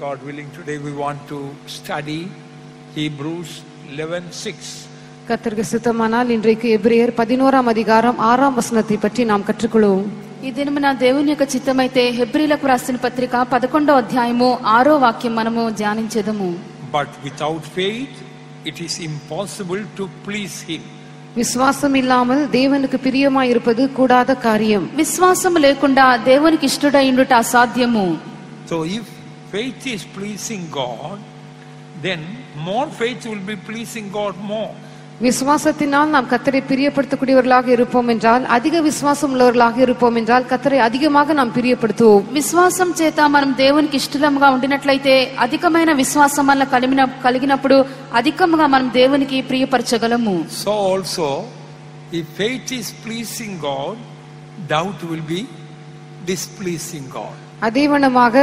God willing, today we want to study Hebrews 11:6. கர்த்தருக்கு சித்தமானால் இன்றைக்கு எபிரேயர் 11ஆம் அதிகாரம் 6ஆம் வசனத்தை பற்றி நாம் கற்றுக்கொள்வோம். ఈ దినమున దేవుని యొక్క చిత్తమైతే హెబ్రీలకు రాసిన పత్రిక 11వ అధ్యాయము 6వ వాక్యం మనము ధ్యానించెదము. But without faith it is impossible to please him. விசுவாசம் இல்லாமல் தேவனுக்கு பிரியமாய் இருப்பது கூடாத காரியம். విశ్వాసం లేకుండా దేవునికి ఇష్టడై ఉండుట అసాధ్యము. So if faith is pleasing God, then more faith will be pleasing God more. விசுவாசத்தினால் நாம் கர்த்தரை பிரியப்படுத்தக்கூடியவர்களாக இருப்போம் என்றால், அதிக விசுவாசம் உள்ளவர்களாக இருப்போம் என்றால் கர்த்தரை அதிகமாக நாம் பிரியப்படுத்துவோம். విశ్వాసం చేత మనం దేవునికి ఇష్టలుగా ఉండినట్లయితే అధికమైన విశ్వాసం వల్ల కలిగినప్పుడు అధికంగా మనం దేవునికి ప్రియపరచగలము. So also if faith is pleasing God, doubt will be displeasing God. அதேவனமாக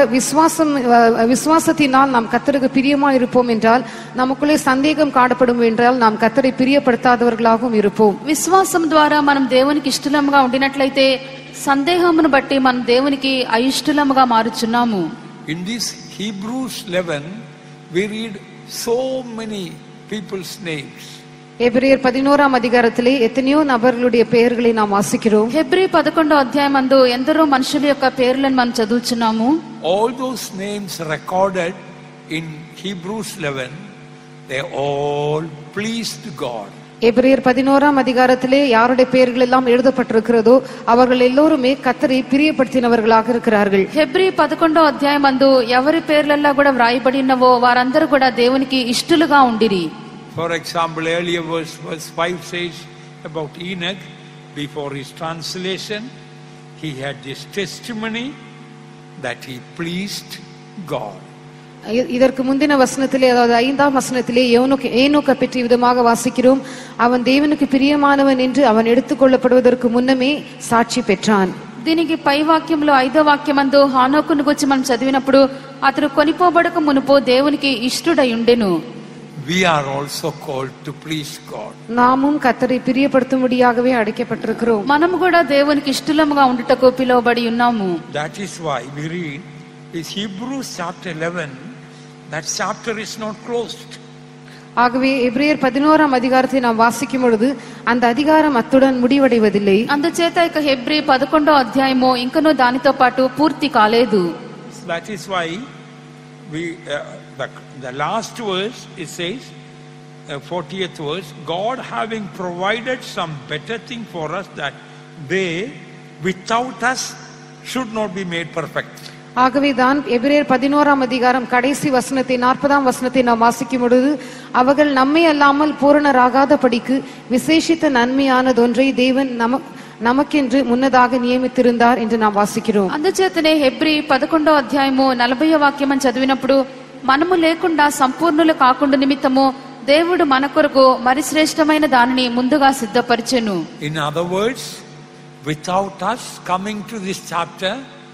விசுவாசத்தினால் நாம் கர்த்தருக்கு பிரியமா இருப்போம் என்றால், நமக்குள்ளே சந்தேகம் காணப்படும் என்றால் நாம் கர்த்தரை பிரியப்படுத்தாதவர்களாகவும் இருப்போம். విశ్వాసం ద్వారా మనం దేవునికి ఇష్టలుగా ఉండినట్లయితే సందేహమును బట్టి మనం దేవునికి అయిష్టలుగా మారుచున్నాము. In this Hebrews 11 we read so many people's names. எபிரேயர் 11ஆம் அதிகாரத்திலே எத்தனையோ நபர்களுடைய பெயர்களை நாம் வாசிக்கிறோம். హెబ్రీ 11వ అధ్యాయం నందు ఎందరో మనుషుల యొక్క పేర్లను మనం చదువుచున్నాము. All those names recorded in Hebrews 11, they all pleased God. எபிரேயர் 11ஆம் அதிகாரத்திலே யாருடைய பெயர்கள் எல்லாம் எழுதப்பட்டிருக்கிறதோ அவர்கள் எல்லோருமே கர்த்தரை பிரியப்படுத்தினவர்களாக இருக்கிறார்கள். హెబ్రీ 11వ అధ్యాయం నందు ఎవరి పేర్లల్లా కూడా వ్రాయబడి ఉన్నవో వారందరూ కూడా దేవునికి ఇష్టలుగా ఉండిరి. For example, earlier verse 5 says about Enoch, before his translation, he had this testimony that he pleased God. இதற்கு முந்தின வசனத்திலே, அதாவது 5ஆம் வசனத்திலே ஏனோக்கை பற்றி விதமாக வாசிக்கிறோம். அவன் தேவனுக்கு பிரியமானவன் என்று அவன் எடுத்துக்கொள்ளப்படுவதற்கு முன்னமே சாட்சி பெற்றான். దీనికి పై వాక్యంలో 5వ వాక్యమందు హానోకును గురించి మనం చదివినప్పుడు అతడు కొనిపోబడక మునుపు దేవునికి ఇష్టడై ఉండెను. We are also called to please God. நாமும் கர்த்தரை பிரியப்படுத்தும்படியாகவே அழைக்கப்பட்டிருக்கிறோம். మనము కూడా దేవునికి ఇష్టలుగా ఉండుటకు పిలువబడి ఉన్నాము. That is why we read this Hebrews chapter 11, that chapter is not closed. ஆகவே எபிரேயர் 11ஆம் அதிகாரத்தை நாம் வாசிக்கும் பொழுது அந்த அதிகாரம் அத்துடன் முடிவடைவதில்லை. అందుచేత ఇక హెబ్రీ 11వ అధ్యాయము ఇంకనూ దానితో పాటు పూర్తి కాలేదు. That is why we the last verse it says, 40th verse, God having provided some better thing for us, that they without us should not be made perfect. ஆகவே தான் எபிரேயர் 11ஆம் அதிகாரம் கடைசி வசனத்தை 40ஆம் வசனத்தை நாம் வாசிக்கும் பொழுது, அவர்கள் நம்மை அல்லாமல் பூரணராகாத படிக்கு விசேஷித்த நன்மையானதொன்றை தேவன் நமக்கென்று முன்னதாக நியமித்திருந்தார் என்று நாம் வாசிக்கிறோம். అందుచేతనే హెబ్రీ 11వ అధ్యాయము 40వ వాక్యం చదివినప్పుడు, మనము లేకుండా సంపూర్ణులు కాకుండా నిమిత్తము దేవుడు మన కొరకు మరి శ్రేష్టమైన దానిని ముందుగా సిద్ధపరిచెను. In other words, without us coming to this chapter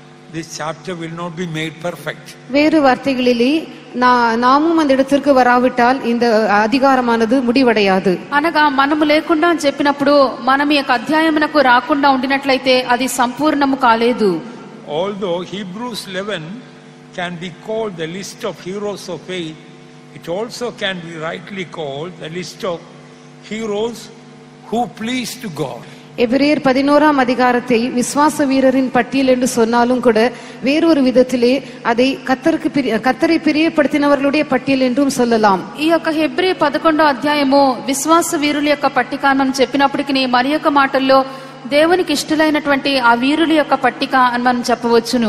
will not be made perfect. வேறு வார்த்தைகளிலே, நாமும் அந்த இடத்திற்கு வராவிட்டால் இந்த அதிகாரமானது முடிவடையாது. అనగా మనము లేకుండా చెప్పినప్పుడు మనం ఈ అధ్యాయమునకు రాకుండా ఉండినట్లయితే అది సంపూర్ణము కాలేదు. Although Hebrews 11 can be called the list of heroes of faith, it also can be rightly called the list of heroes who pleased God. எபிரேயர் 11ஆம் அதிகாரத்தை விசுவாச வீரரின் பட்டியல் என்று சொன்னாலும் கூட, வேறொரு விதத்திலே அதை கர்த்தரை பிரியப்படுத்தினவர்களுடைய பட்டியல் என்றும் சொல்லலாம். ఈ యొక్క హెబ్రీ 11వ అధ్యాయము విశ్వాస వీరుల యొక్క పట్టిక అని చెప్పినప్పటికీ మరి యొక్క మాటల్లో దేవునికి ఇష్టలైనటువంటి ఆ వీరుల యొక్క పట్టిక అని మనం చెప్పవచ్చును.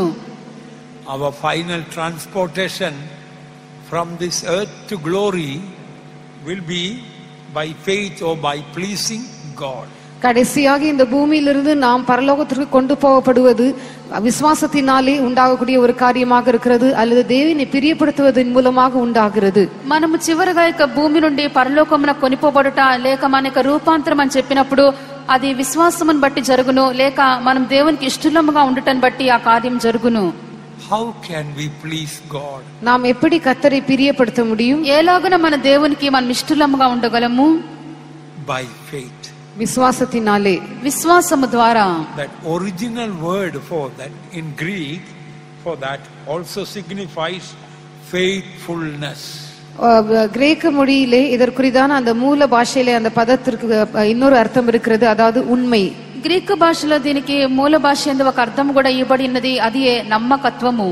Our final transportation from this earth to glory will be by faith or by pleasing God. கடைசியாக இந்த பூமியிலிருந்து நாம் பரலோகத்திற்கு கொண்டு போகப்படுவது விசுவாசத்தினாலே உண்டாகக்கூடிய ஒரு காரியமாக இருக்கிறது, அல்லது தேவனை பிரியப்படுத்துவதன் மூலமாக உண்டாகிறது. మనము చివరగా ఇక భూమి నుండి పరలోకమున కొనిపోబడుట లేక మనక రూపాంతరం అని చెప్పినప్పుడు అది విశ్వాసమును బట్టి జరుగును, లేక మనం దేవునికి ఇష్టలుగా ఉండటం బట్టి ఆ కార్యం జరుగును. How can we please God? நாம் எப்படி கர்த்தரை பிரியப்படுத்த முடியும்? ఎలాగున మన దేవునికి మనం ఇష్టలుగా ఉండగలము? By faith. విశ్వాసத்தினாலே, విశ్వాసము ద్వారా. That original word for that in Greek, for that also signifies faithfulness. கிரேக்க மொழியிலே இதற்குரிதான அந்த மூல பாஷையிலே அந்த பதத்திற்கு இன்னொரு அர்த்தம் இருக்கிறது, அதாவது உண்மை. గ్రీకు భాషలో దీనికి మూల భాష ఎందు ఒక అర్థం కూడా ఇవ్వబడినది, అది నమ్మకత్వము.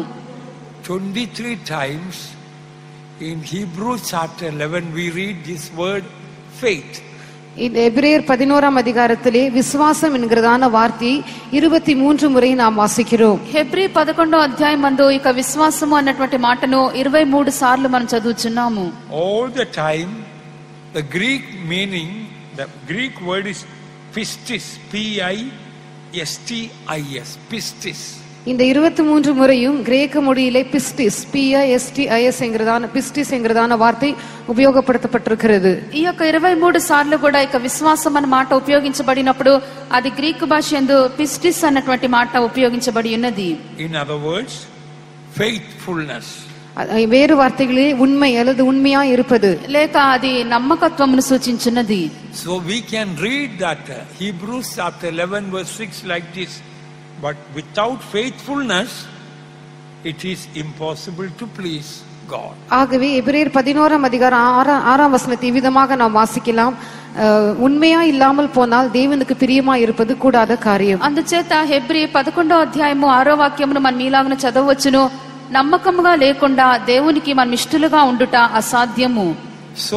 23 times in Hebrews chapter 11 we read this word faith. இந்த எபிரேயர் 11ஆம் அதிகாரத்திலே விசுவாசம் என்கிறதான வார்த்தையை 23 முறை நாம் வாசிக்கிறோம். హెబ్రీ 11వ అధ్యాయం నందు ఇక విశ్వాసము అన్నటువంటి మాటను 23 సార్లు మనం చదువుచున్నాము. All the time the Greek meaning, the Greek word is pistis, P-I-S-T-I-S, pistis. இந்த 23 முறையும் கிரேக்க மொழியிலே பிஸ்டிஸ், P-I-S-T-I-S என்கிறதான பிஸ்டிஸ் என்கிறதான வார்த்தை ఉపయోగపడతపட்டிருக்கிறது. ఈ యొక్క 23 సార్లు కూడా ఇక విశ్వాసం అన్న మాట ఉపయోగించబడినప్పుడు అది గ్రీకు భాష యందు పిస్టిస్ అన్నటువంటి మాట ఉపయోగించబడి ఉన్నది. In other words, faithfulness. வேறு வார்த்தைகளே உண்மை அல்லது உண்மையா இருப்பது, లేక అది నమ్మకత్వమును సూచించున్నది. So we can read that Hebrews chapter 11 verse 6 like this, but without faithfulness it is impossible to please God. ஆகவே எபிரேயர் 11ஆம் அதிகாரம் 6ஆம் வசனத்தை விதமாக நாம் வாசிக்கலாம். உண்மையா இல்லாமல் போனால் தேவனுக்கு பிரியமா இருப்பது கூடாத காரியம். అందుచేత హెబ్రీ 11వ అధ్యాయము 6వ వాక్యమును మనం మీలాగున చదవవచ్చును. నమ్మకముగా లేకుండా దేవునికి మనం ఇష్టలుగా ఉండుట అసాధ్యము. So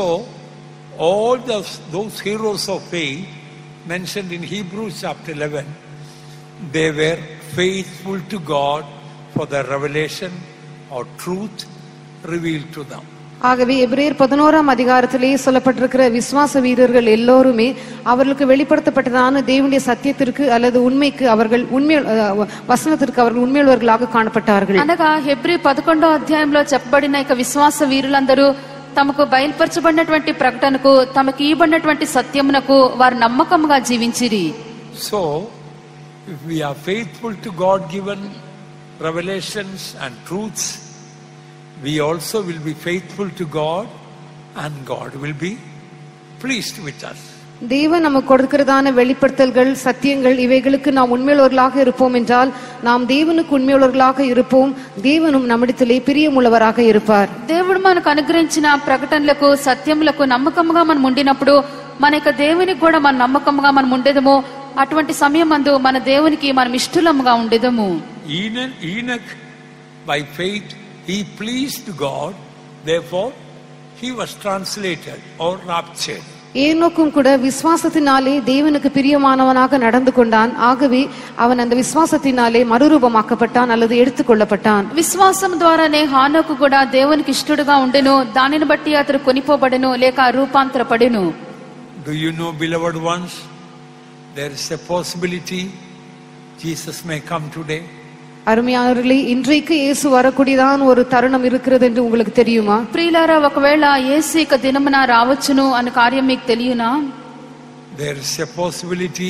all those heroes of faith mentioned in Hebrews chapter 11, they were faithful to God for the revelation or truth revealed to them. ஆகவே எபிரேயர் 11ஆம் அதிகாரத்திலே சொல்லப்பட்டிருக்கிற விசுவாச வீரர்கள் எல்லோருமே அவர்களுக்கு வெளிப்படுத்தப்பட்டதான தேவனுடைய சத்தியத்திற்கு அல்லது உண்மைக்கு அவர்கள் வசனத்திற்கு அவர்கள் உண்மையுள்ளவர்களாக காணப்பட்டார்கள். అనగా హెబ్రీ 11వ అధ్యాయంలో చెప్పబడిన ఇక విశ్వాస వీరులందరూ తమకు బయలుపరచబడినటువంటి ప్రకటనకు, తమకు ఇవ్వబడినటువంటి సత్యమునకు వారు నమ్మకముగా జీవించిరి. So if we are faithful to God given revelations and truths, we also will be faithful to God and God will be pleased with us. தேவன் நமக்கு கொடுக்கிறதான வெளிப்படுத்தல்கள், சத்தியங்கள், இவைகளுக்கு நாம் உண்மையுள்ளவர்களாக இருப்போம் என்றால் நாம் தேவனுக்கு உண்மையுள்ளவர்களாக இருப்போம், தேவனும் நம்மிடத்திலே பிரியமுள்ளவராக இருப்பார். దేవుడు మనకు అనుగ్రహించిన ప్రకటనలకు, సత్యములకు నమ్మకముగా మనం ఉండినప్పుడు మన యొక్క దేవునికి కూడా మన నమ్మకముగా మనం ఉండేదము. అటువంటి సమయమందు మన దేవునికి మనం ఇష్టలముగా ఉండేదము. Enoch by faith he pleased God, therefore he was translated or raptured. ஏனோக்கும் கூட விசுவாசத்தினாலே தேவனுக்கு பிரியமானவனாக நடந்து கொண்டான். ஆகவே அவன் அந்த விசுவாசத்தினாலே மறுரூபமாக்கப்பட்டான் அல்லது எடுத்துக்கொள்ளப்பட்டான். విశ్వాసం ద్వారానే హానోకు కూడా దేవునికి ఇష్టడుగా ఉండెను. దానిని బట్టి అతడు కొనిపోబడెను లేక రూపాంతరపడెను. Do you know, beloved ones, there is a possibility Jesus may come today. அருமையானவர்களே, இன்றைக்கு இயேசு வரக்கூடியதான ஒரு தருணம் இருக்கிறது என்று உங்களுக்கு தெரியுமா? ప్రియులారా, ఒకవేళ యేసు ఇక దినమున రావచ్చును అన్న కార్యం మీకు తెలియనా? There is a possibility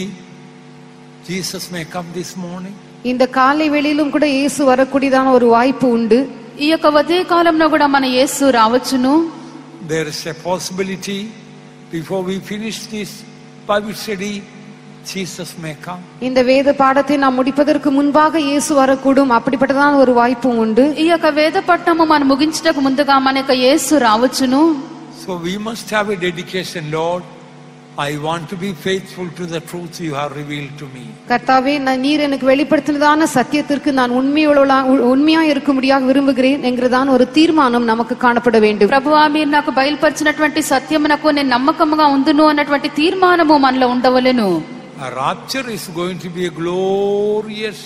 Jesus may come this morning. இந்த காலை வேளையிலும் கூட இயேசு வரக்கூடியதான ஒரு வாய்ப்பு உண்டு. ఈ యొక్క ఉదయ కాలంలో కూడా మన యేసు రావచ్చును. There is a possibility before we finish this Bible study, Jesus may come. இந்த வேத பாடத்தை நாம் முடிப்பதற்கு முன்பாக இயேசு வரக்கூடும். அப்படிப்பட்டதான ஒரு வாய்ப்பும் உண்டு. ఈ యొక్క వేద పట్టణము మనం ముగించటకు ముందుగా మన యొక్క యేసు రావచ్చును. So we must have a dedication, Lord, I want to be faithful to the truth you have revealed to me. கர்த்தாவே, நீர் எனக்கு வெளிப்படுத்தினதான சத்தியத்திற்கு நான் உண்மையா இருக்கும்படியாக விரும்புகிறேன் என்கிறதான ஒரு தீர்மானம் நமக்கு காணப்பட வேண்டும். ప్రభువా, మీరు నాకు బయలుపరిచినటువంటి సత్యమునకు నేను నమ్మకముగా ఉండును అన్నటువంటి తీర్మానము మనలో ఉండవలెను. A rapture is going to be a glorious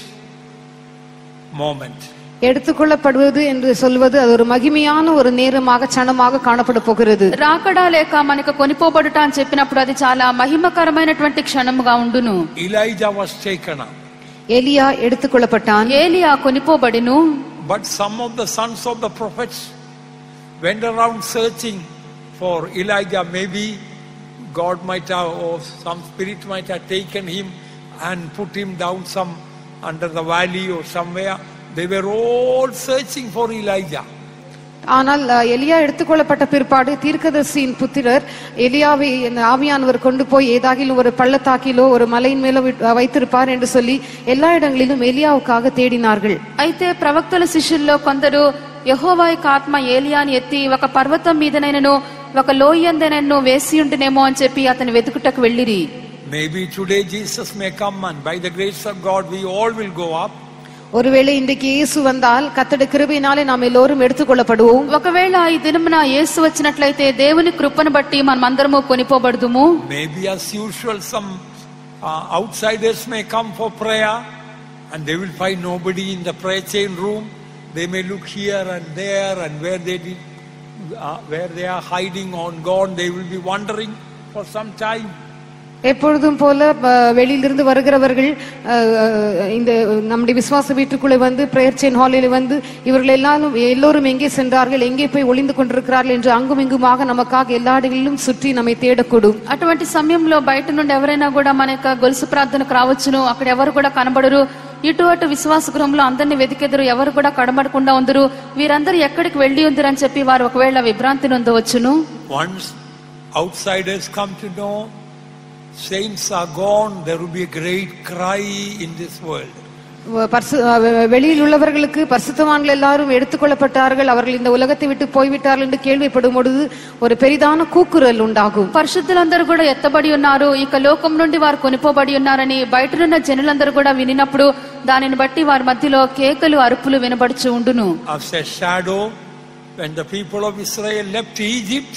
moment. எடுத்துக்கொள்ளப்படுவது என்று சொல்வது அது ஒரு மகிமையான ஒரு நேரமாக, க்ஷணமாக காணப்பட போகிறது. రాకడా లేక మనకు కొనిపోబడుట అని చెప్పినప్పుడు అది చాలా మహిమకరమైనటువంటి క్షణముగా ఉండును. Elijah was taken up. எலியா எடுத்துக்கொள்ளப்பட்டான். ఏలియా కొనిపోబడెను. But some of the sons of the prophets went around searching for Elijah. Maybe God might have, or some spirit might have taken him and put him down some under the valley or somewhere. They were all searching for Elijah. ஆனால் எலியா எடுத்துக்கொள்ளப்பட்ட பிற்பாடு தீர்க்கதரிசியின் புத்திரர் எலியாவை ஆவியானவர் கொண்டு போய் ஏதாகிலும் ஒரு பள்ளத்தாக்கிலோ ஒரு மலையின் மேல வைத்திருப்பார் என்று சொல்லி எல்லா இடங்களிலும் எலியாவுக்காக தேடினார்கள். అయితే ప్రవక్తల శిష్యుల్లో కొందరు యెహోవా యొక్క ఆత్మ ఏలియాని ఎత్తి ఒక పర్వతం మీదనైనను ఒక లోయందనైనను వేసియుండునేమో అని చెప్పి అతని వెతుకుటకు వెళ్ళిరి. Maybe today Jesus may come and by the grace of God we all will go up. ஒருவேளை இன்றைக்கு இயேசு வந்தால் கர்த்தருடைய கிருபையினாலே நாம் எல்லோரும் எடுத்துக்கொள்ளப்படுவோம். ఒకవేళ ఈ దినమున యేసు వచ్చినట్లయితే దేవుని కృపను బట్టి మనమందరము కొనిపోబడుదుము. Maybe as usual some outsiders may come for prayer and they will find nobody in the prayer chain room. They may look here and there and where they are hiding on gone, they will be wondering for some time. எப்பொழுதும் போல வெளியிலிருந்து வருகிறவர்கள் இந்த நம்முடைய விசுவாச வீட்டுக்குள்ளே வந்து prayer chain ஹாலில் வந்து இவர்கள் எல்லோரும் எங்கே சென்றார்கள், எங்கே போய் ஒளிந்து கொண்டிருக்கிறார்கள் என்று அங்கும் இங்குமாக நமக்காக எல்லா இடங்களிலும் சுற்றி நம்மை தேடக்கூடும். అటువంటి సమయంలో బయట నుండి ఎవరైనా కూడా మన యొక్క గొలుసు ప్రార్థనకు రావచ్చును. అక్కడ ఎవరు కూడా కనబడరు. ఇటు అటు విశ్వాస గృహంలో అందరినీ వెతికెదరు, ఎవరు కూడా కనబడకుండా ఉందరు. వీరందరూ ఎక్కడికి వెళ్లి ఉందరు అని చెప్పి వారు ఒకవేళ విభ్రాంతి నొందవచ్చును. Once outsiders come to know saints are gone, there will be a great cry in this world. வெளியில் உள்ளவர்களுக்கு பரிசுத்தவான்கள் எல்லாரும் எடுத்துக்கொள்ளப்பட்டார்கள், அவர்கள் இந்த உலகத்தை விட்டு போய்விட்டார்கள் என்று கேள்விப்படும் பொழுது ஒரு பெரிதான கூக்குரல் உண்டாகும். పరిశుద్ధులందరూ కూడా ఎత్తబడి ఉన్నారు, ఇక లోకం నుండి వారు కొనిపోబడి ఉన్నారని బయటనున్న జనులందరూ కూడా వినినప్పుడు దానిని బట్టి వారి మధ్యలో కేకలు అరుపులు వినబడుచు ఉండును. As a shadow, when the people of Israel left Egypt,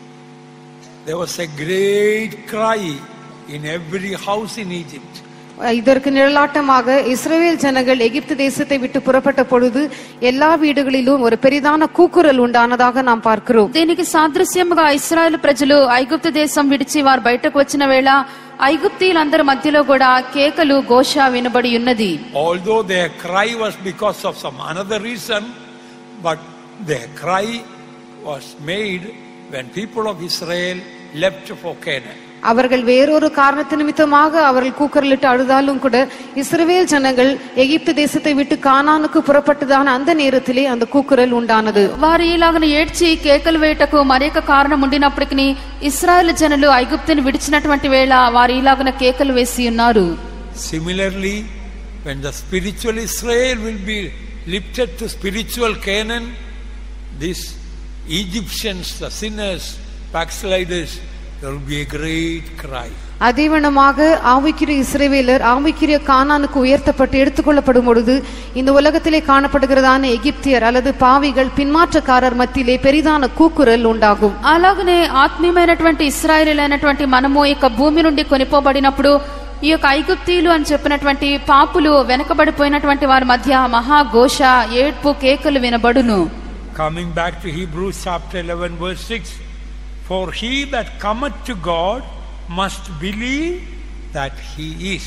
there was a great cry in every house in Egypt. இதற்கு நிழலாட்டமாக இஸ்ரவேல் ஜனங்கள் எகிப்து தேசத்தை விட்டு புறப்பட்ட பொழுது எல்லா வீடுகளிலும் ஒரு பெரிதான கூக்குரல் உண்டானதாக நாம் பார்க்கிறோம். దీనికి సాదృశ్యముగా ఇశ్రాయేలు ప్రజలు ఐగుప్తు దేశం విడిచి వారు బయటకు వచ్చిన వేళ ఐగుప్తీయులందరి మధ్యలో కూడా కేకలు ఘోష వినబడి ఉన్నది. Although their cry was because of some another reason, but their cry was made when people of Israel left for Canaan. அவர்கள் வேறொரு காரணத்து நிமித்தமாக அவர்கள் கூக்குரலிட்டு அழுதாலும் கூட இஸ்ரவேல் ஜனங்கள் எகிப்து தேசத்தை விட்டு கானானுக்கு புறப்பட்டதான அந்த நேரத்திலே அந்த கூக்குரல் உண்டானது. వారు ఇలాగన ఏడ్చి కేకలు వేయటకు మరొక కారణం ఉండినప్పటికీ ఇశ్రాయేలు జనులు ఐగుప్తుని విడిచినటువంటి వేళ వారు ఇలాగన కేకలు వేసి ఉన్నారు. Similarly, when the spiritual Israel will be lifted to spiritual Canaan, these Egyptians, the sinners, backsliders, there will be a great cry. அதேவனமாக ஆவிக்குரிய இஸ்ரவேலர் ஆவிக்குரிய கானானுக்கு உயர்த்தப்பட்டு எடுத்துக்கொள்ளப்படும் பொழுது இந்த உலகத்திலே காணப்படுகிறதான எகிப்தியர் அல்லது பாவிகள் பின்மாற்றக்காரர் மத்தியிலே பெரிதான கூக்குரல் உண்டாகும். అలాగనే ఆత్మీయమైనటువంటి ఇశ్రాయేలీయులైనటువంటి మనము ఇక భూమి నుండి కొనిపోబడినప్పుడు ఈ యొక్క ఐగుప్తీయులు అని చెప్పినటువంటి పాపులు వెనకబడిపోయినటువంటి వారి మధ్య మహాఘోష ఏడ్పు కేకలు వినబడును. Coming back to Hebrews chapter 11 verse 6, for he that cometh to God must believe that he is.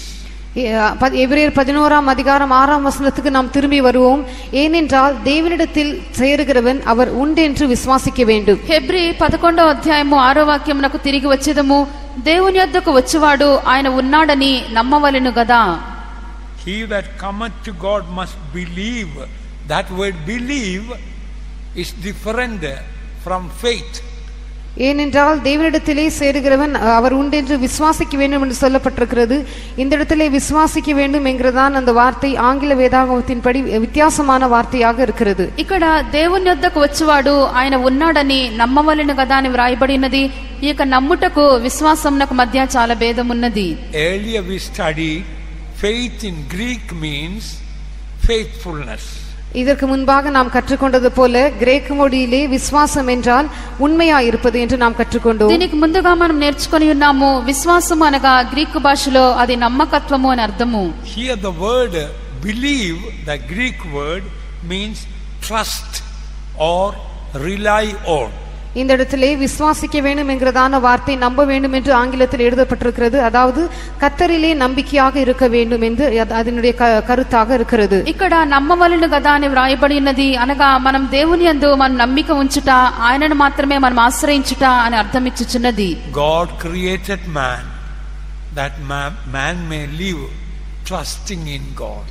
எபிரேயர் 11ஆம் அதிகாரம் 6ஆம் வசனத்துக்கு நாம் திரும்பி வருவோம். ஏனென்றால் தேவனிடத்தில் சேருகிறவன் அவர் உண்டென்று விசுவாசிக்க வேண்டும். హెబ్రీ 11వ అధ్యాయము 6వ వాక్యమునకు తిరిగి వచ్చేదము. దేవుని యొద్దకు వచ్చేవాడు ఆయన ఉన్నాడని నమ్మవలెను గదా. He that cometh to God must believe. That word believe is different from faith. ஏனென்றால் தேவனிடத்திலே சேருகிறவன் அவர் உண்டென்று விசுவாசிக்க வேண்டும் என்று சொல்லப்பட்டிருக்கிறது. இந்த இடத்திலே விசுவாசிக்க வேண்டும் என்கிறதான் அந்த வார்த்தை ஆங்கில வேதாகமத்தின்படி வித்தியாசமான வார்த்தையாக இருக்கிறது. ఇక్కడ దేవుని యొద్దకు వచ్చేవాడు ఆయన ఉన్నాడని నమ్మవలెను గదా అని వ్రాయబడినది. ఈ యొక్క నమ్ముటకు విశ్వాసమునకు మధ్య చాలా భేదం ఉన్నది. Earlier we studied faith in Greek means faithfulness. இதற்கு முன்பாக நாம் கற்றுக்கொண்டது போல கிரேக்க மொழியிலே விசுவாசம் என்றால் உண்மையாய் இருப்பது என்று நாம் கற்றுக்கொண்டோம். దీనికి ముందుగా మనం నేర్చుకొని ఉన్నాము విశ్వాసము అనగా గ్రీకు భాషలో అది నమ్మకత్వము అని అర్థము. Here the word believe, the Greek word means trust or rely on. இந்த இடத்திலே விசுவாசிக்க வேண்டும் என்கிறதான வார்த்தை நம்ப வேண்டும் என்று ஆங்கிலத்தில் எழுதப்பட்டிருக்கிறது. அதாவது கர்த்தரிலே நம்பிக்கையாக இருக்க வேண்டும் என்று அதனுடைய கருத்தாக இருக்கிறது. ఇక్కడ నమ్మవలెను గదా అని వ్రాయబడి ఉన్నది. అనగా మనం దేవుని యందు మనం నమ్మిక ఉంచుట, ఆయనను మాత్రమే మనం ఆశ్రయించుట అని అర్థం ఇచ్చుచున్నది. God created man that man may live trusting in God.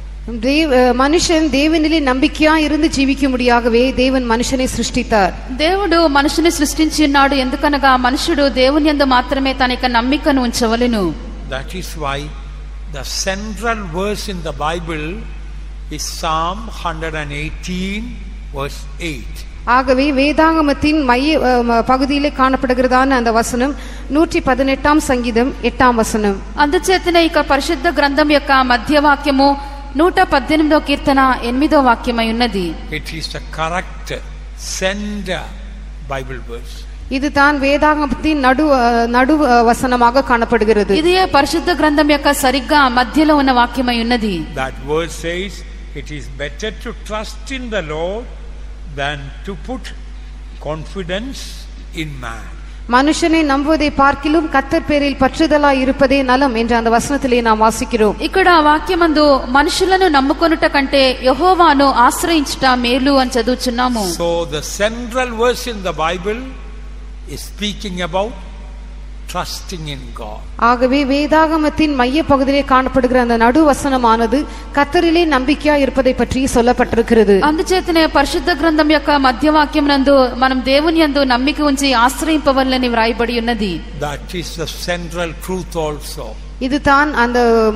மனுஷன் தேவனிலே நம்பிக்கையா இருந்து జీవించుముడియాగவே தேவன் మనుషుని సృష్టితార్. దేవుడు మనుషుని సృష్టించి ఉన్నాడు. ఎందుకనగా మనుషుడు దేవుని యందు మాత్రమే తన యొక్క నమ్మికను ఉంచవలెను. That is why the central verse in the Bible is Psalm 118 verse 8. ஆகவே வேதாகமத்தின் மைய పகுதியிலே కాణపడుகிறதான அந்த వచనం 118 సంగీతం 8 వచనం. అందుచేతనే ఇక పరిశుద్ధ గ్రంథం యొక్క మధ్య వాక్యము 118వ కీర్తన 8వ వాక్యమై ఉన్నది. It is the correct center Bible verse. இதுதான் வேதாகமத்தின் நடு వచనமாக காணப்படுகிறது. ఇదే పరిశుద్ధ గ్రంథం యొక్క సరిగ్గా మధ్యలో ఉన్న వాక్యమై ఉన్నది. That verse says it is better to trust in the Lord than to put confidence in man. மனுஷனை நம்புவதை பார்க்கிலும் கர்த்தர் பேரில் பற்றுதலாய் இருப்பதே நலம் என்ற அந்த வசனத்திலே நாம் வாசிக்கிறோம். ఇక్కడ వాక్యమందు మనుషులను నమ్ముకొనుట కంటే యెహోవాను ఆశ్రయించుట మేలు అని చదువుచున్నాము. So the central verse in the Bible is speaking about trusting in God. ஆகவே வேதாகமத்தின் மைய பகுதியிலே காணப்படுகிற அந்த நடு வசனமானது கர்த்தரிலே நம்பிக்கையா இருப்பதை பற்றி சொல்லப்பட்டிருக்கிறது. అందుచేతనే పరిశుద్ధ గ్రంథం యొక్క మధ్య వాక్యం నందు మనం దేవుని యందు నమ్మిక ఉంచి ఆశ్రయింపవలెనని వ్రాయబడి ఉన్నది. That is the central truth also. இதுதான் அந்த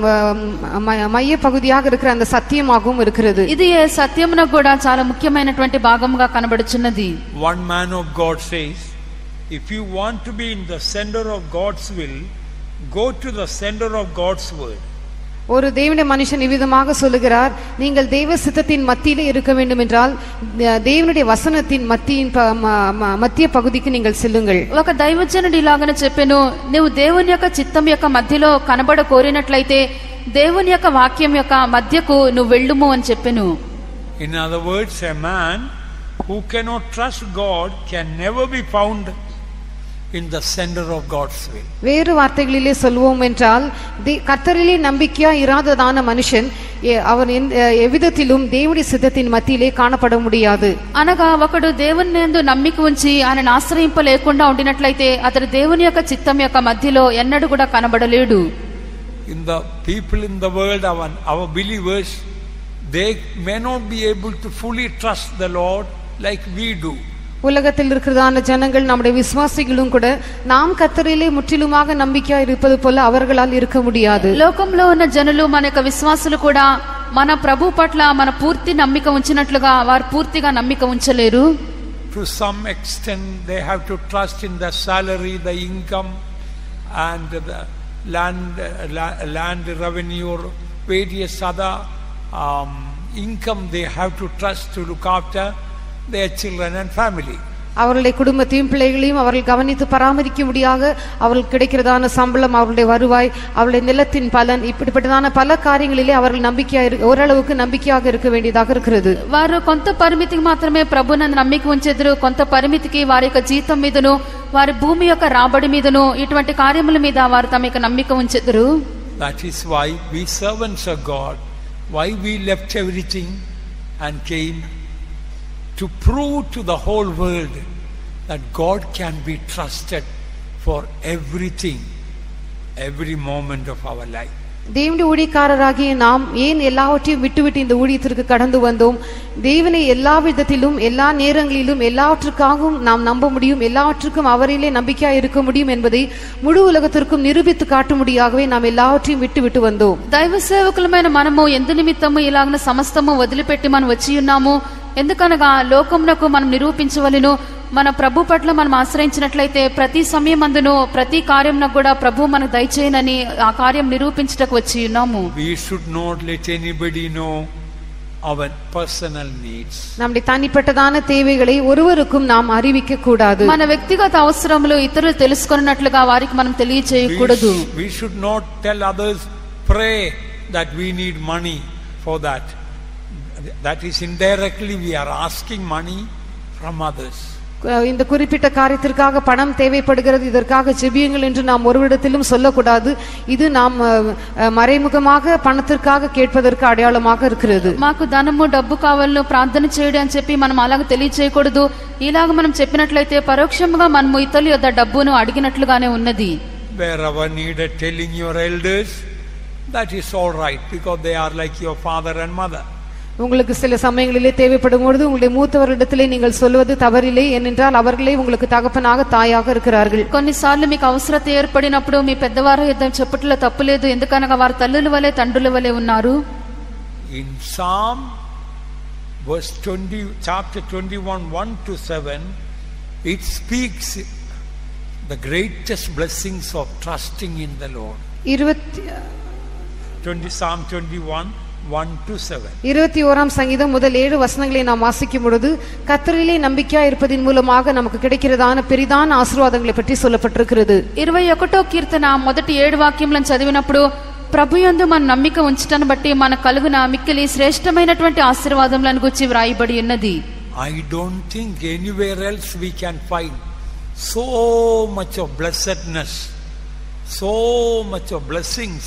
மைய పகுதியாக இருக்கிற அந்த సత్యமாகவும் இருக்கிறது. ఇది సత్యమునకు కూడా చాలా ముఖ్యమైనటువంటి భాగముగా కనబడుచున్నది. One man of God says, if you want to be in the center of God's will, go to the center of God's word. ஒரு தேவனுடைய மனுஷன் இவ்விதமாக சொல்லுகிறார், நீங்கள் தேவ சித்தத்தின் மத்தியிலே இருக்க வேண்டும் என்றால் தேவனுடைய வசனத்தின் மத்திய పகுதிకి நீங்கள் செல்லுங்கள். ఒక దైవజనుడు ఇలాగనే చెప్పెను, నీవు దేవుని యొక్క చిత్తం యొక్క మధ్యలో కనబడ కోరినట్లయితే దేవుని యొక్క వాక్యం యొక్క మధ్యకు నువ్వు వెళ్ళుము అని చెప్పెను. In other words, a man who cannot trust God can never be found in the center of God's will. வேறு வார்த்தைகளிலே சொல்வோம் என்றால் கர்த்தரிலே நம்பிக்கையா இராததான மனுஷன் அவன் எவ்விதத்திலும் தேவனுடைய சித்தத்தின் மத்தியிலே காணப்பட முடியாது. అనగా ఒకడు దేవుని యందు నమ్మిక ఉంచి ఆయన ఆశ్రయింపలేకుండా ఉండినట్లయితే అతడు దేవుని యొక్క చిత్తం యొక్క మధ్యలో ఎన్నడూ కూడా కనబడలేడు. In the people in the world, our believers, they may not be able to fully trust the Lord like we do. உலகத்தில் இருக்கிறதான ஜனங்கள் நம்முடைய விசுவாசிகளும் கூட நாம் கர்த்தரிலே முற்றிலுமாக நம்பிக்கையா இருப்பது போல அவர்களால் இருக்க முடியாது. లోకంలో ఉన్న జనులు మన యొక్క విశ్వాసులు కూడా మన ప్రభు పట్ల మన పూర్తి నమ్మిక ఉంచినట్లుగా వారు పూర్తిగా నమ్మిక ఉంచలేరు. To some extent they have to trust in the salary, the income and the land revenue or various other income they have to trust to look after their children and family. அவர்களுடைய குடும்பத்தையும் பிள்ளைகளையும் அவர்கள் கவனித்து பராமரிக்கும்படியாக அவர்களுக்கு கிடைக்கிறதான சம்பளம், அவர்களுடைய வருவாய், அவருடைய நிலத்தின் பலன், இப்படிப்பட்டதான பல காரியங்களிலே அவர்கள் ஓரளவுக்கு நம்பிக்கையாக இருக்க வேண்டியதாக இருக்கிறது. వారు కొంత పరిమితికి మాత్రమే ప్రభువునందు నమ్మిక ఉంచెదరు. కొంత పరిమితికి వారి యొక్క జీతం మీదను వారి భూమి యొక్క రాబడి మీదను ఇటువంటి కార్యముల మీద వారు తమ యొక్క నమ్మిక ఉంచెదరు. That is why we servants of God, why we left everything and came to prove to the whole world that God can be trusted for everything, every moment of our life. தேவனுடைய ஊழியக்காரராகிய நாம் ஏன் எல்லாவற்றையும் விட்டுவிட்டு இந்த ஊழியத்திற்கு கடந்து வந்தோம்? தேவனை எல்லா விதத்திலும் எல்லா நேரங்களிலும் எல்லாவற்றுக்காகவும் நாம் நம்ப முடியும், எல்லாவற்றுக்கும் அவரிலே நம்பிக்கையா இருக்க முடியும் என்பதை முழு உலகத்திற்கும் நிரூபித்து காட்டும்படியாகவே நாம் எல்லாவற்றையும் விட்டு வந்தோம். దైవ సేవకులమైన మనము ఎందు నిమిత్తము ఇలాగన సమస్తము వదిలిపెట్టి మనం వచ్చి ఉన్నాము. ఎందుకనగా లోకమునకు మనం నిరూపించవలెను. మన ప్రభు పట్ల మనం ఆశ్రయించినట్లయితే ప్రతి సమయమందును ప్రతి కార్యమునకు కూడా ప్రభు మనకు దయచేయనని ఆ కార్యం నిరూపించుటకు వచ్చి ఉన్నాము. We should not let anybody know our personal needs. நம்முடைய தனிப்பட்டதான தேவைகளை ஒருவருக்கும் நாம் அறிவிக்க கூடாது. మన వ్యక్తిగత అవసరములు ఇతరులు తెలుసుకొనున్నట్లుగా వారికి మనం తెలియచేయకూడదు. We should not tell others, pray that we need money for that. That is indirectly we are asking money from others. இந்த குறிப்பிட்ட காரியத்திற்காக பணம் தேவைப்படுகிறது, இதற்காக ஜெபியுங்கள் என்று நாம் ஒருவரிடத்திலும் சொல்லக்கூடாது. இது நாம் மறைமுகமாக பணத்திற்காக கேட்பதற்கு அடையாளமாக இருக்கிறது. మాకు ధనము డబ్బు కావాలను ప్రార్థన చేయడం అని చెప్పి మనం అలాగ తెలియచేయకూడదు. ఇలాగ మనం చెప్పినట్లయితే పరోక్షంగా మనము ఇతరుల యొద్ద డబ్బును అడిగినట్లుగానే ఉన్నది. Wherever needed, telling your elders, that is all right, because they are like your father and mother. உங்களுக்கு சில சமயங்களிலே தேவைப்படும் பொழுது உங்களுடைய மூத்தவர்களிடத்திலே நீங்கள் சொல்வது தவறில்லை, ஏனென்றால் அவர்களே உங்களுக்கு தகப்பனாக தாயாக இருக்கிறார்கள். కొన్నిసార్లు మీకు అవసరత ఏర్పడినప్పుడు మీ పెద్దవారు యుద్ధం చెప్పట్లో తప్పులేదు, ఎందుకనగా వారు తల్లుల వలె తండ్రుల వలె ఉన్నారు. In Psalm verse 20, chapter 21, 1 to 7, it speaks the greatest blessings of trusting in the Lord. Psalm 21, 1 to 7. 21ஆம் சங்கீதம் முதல் 7 வசனங்களை நாம் வாசிக்கும் பொழுது கர்த்தரிலே நம்பிக்கையா இருப்பதின் மூலமாக நமக்கு கிடைக்கிறதான பெரிதான ఆశీర్వాదங்களை பற்றி சொல்லப்பட்டிருக்கிறது. 21వ కీర్తన మొదటి 7 వాక్యములను చదివినప్పుడు ప్రభుయందు మన నమ్మిక ఉంచటాన్ని బట్టి మన కలుగున మిక్కిలి శ్రేష్టమైనటువంటి ఆశీర్వాదములను గురించి వ్రాయబడి ఉన్నది. I don't think anywhere else we can find so much of blessedness, so much of blessings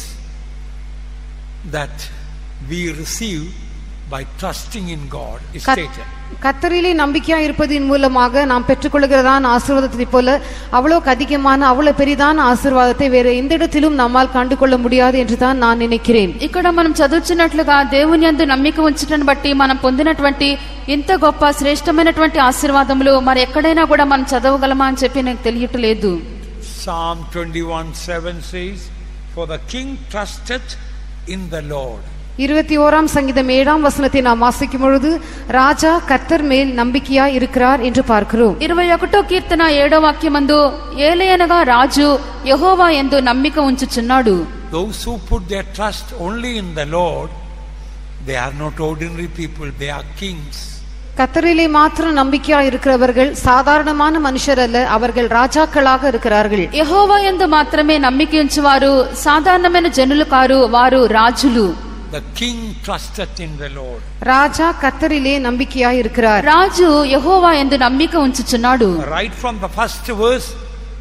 that we receive by trusting in God is stated. கர்த்தரிலே நம்பிக்கையா இருப்பதின் மூலமாக நாம் பெற்றுக்கொள்கிறதான ஆசீர்வாதத்தை போல அவ்வளவு அதிகமான அவ்வளவு பெரிதான ஆசீர்வாதத்தை வேற எந்த இடத்திலும் நம்மால் கண்டுகொள்ள முடியாது என்று தான் நான் நினைக்கிறேன். ఇక్కడ మనం చదువుచున్నట్లుగా దేవుని యందు నమ్మిక ఉంచటం బట్టి మనం పొందినటువంటి ఇంత గొప్ప శ్రేష్టమైనటువంటి ఆశీర్వాదములు మరి ఎక్కడైనా కూడా మనం చదవగలమా అని చెప్పి నాకు తెలియట్లేదు. Psalm 21:7 says, for the king trusted in the Lord. 21ஆம் சங்கீதம் 7ஆம் வசனத்தை நாம் வாசிக்கும் பொழுது ராஜா கர்த்தர் மேல் நம்பிக்கையா இருக்கிறார் என்று பார்க்கிறோம். 21వ కీర్తన 7వ వాక్యమందు ఏలయనగా రాజు యెహోవా యందు నమ్మిక ఉంచుచున్నాడు. Those who put their trust only in the Lord, they are not ordinary people, they are kings. கர்த்தரிலே மாத்திரம் நம்பிக்கையா இருக்கிறவர்கள் சாதாரணமான மனுஷர் அல்ல, அவர்கள் ராஜாக்களாக இருக்கிறார்கள். యెహోవా యందు మాత్రమే నమ్మిక ఉంచువారు సాధారణమైన జనులు కారు, వారు రాజులు. The king trusted in the Lord. ராஜா கர்த்தரிலே நம்பிக்கையா இருக்கிறார். రాజు యెహోవా యందు నమ్మిక ఉంచుచున్నాడు. Right from the first verse,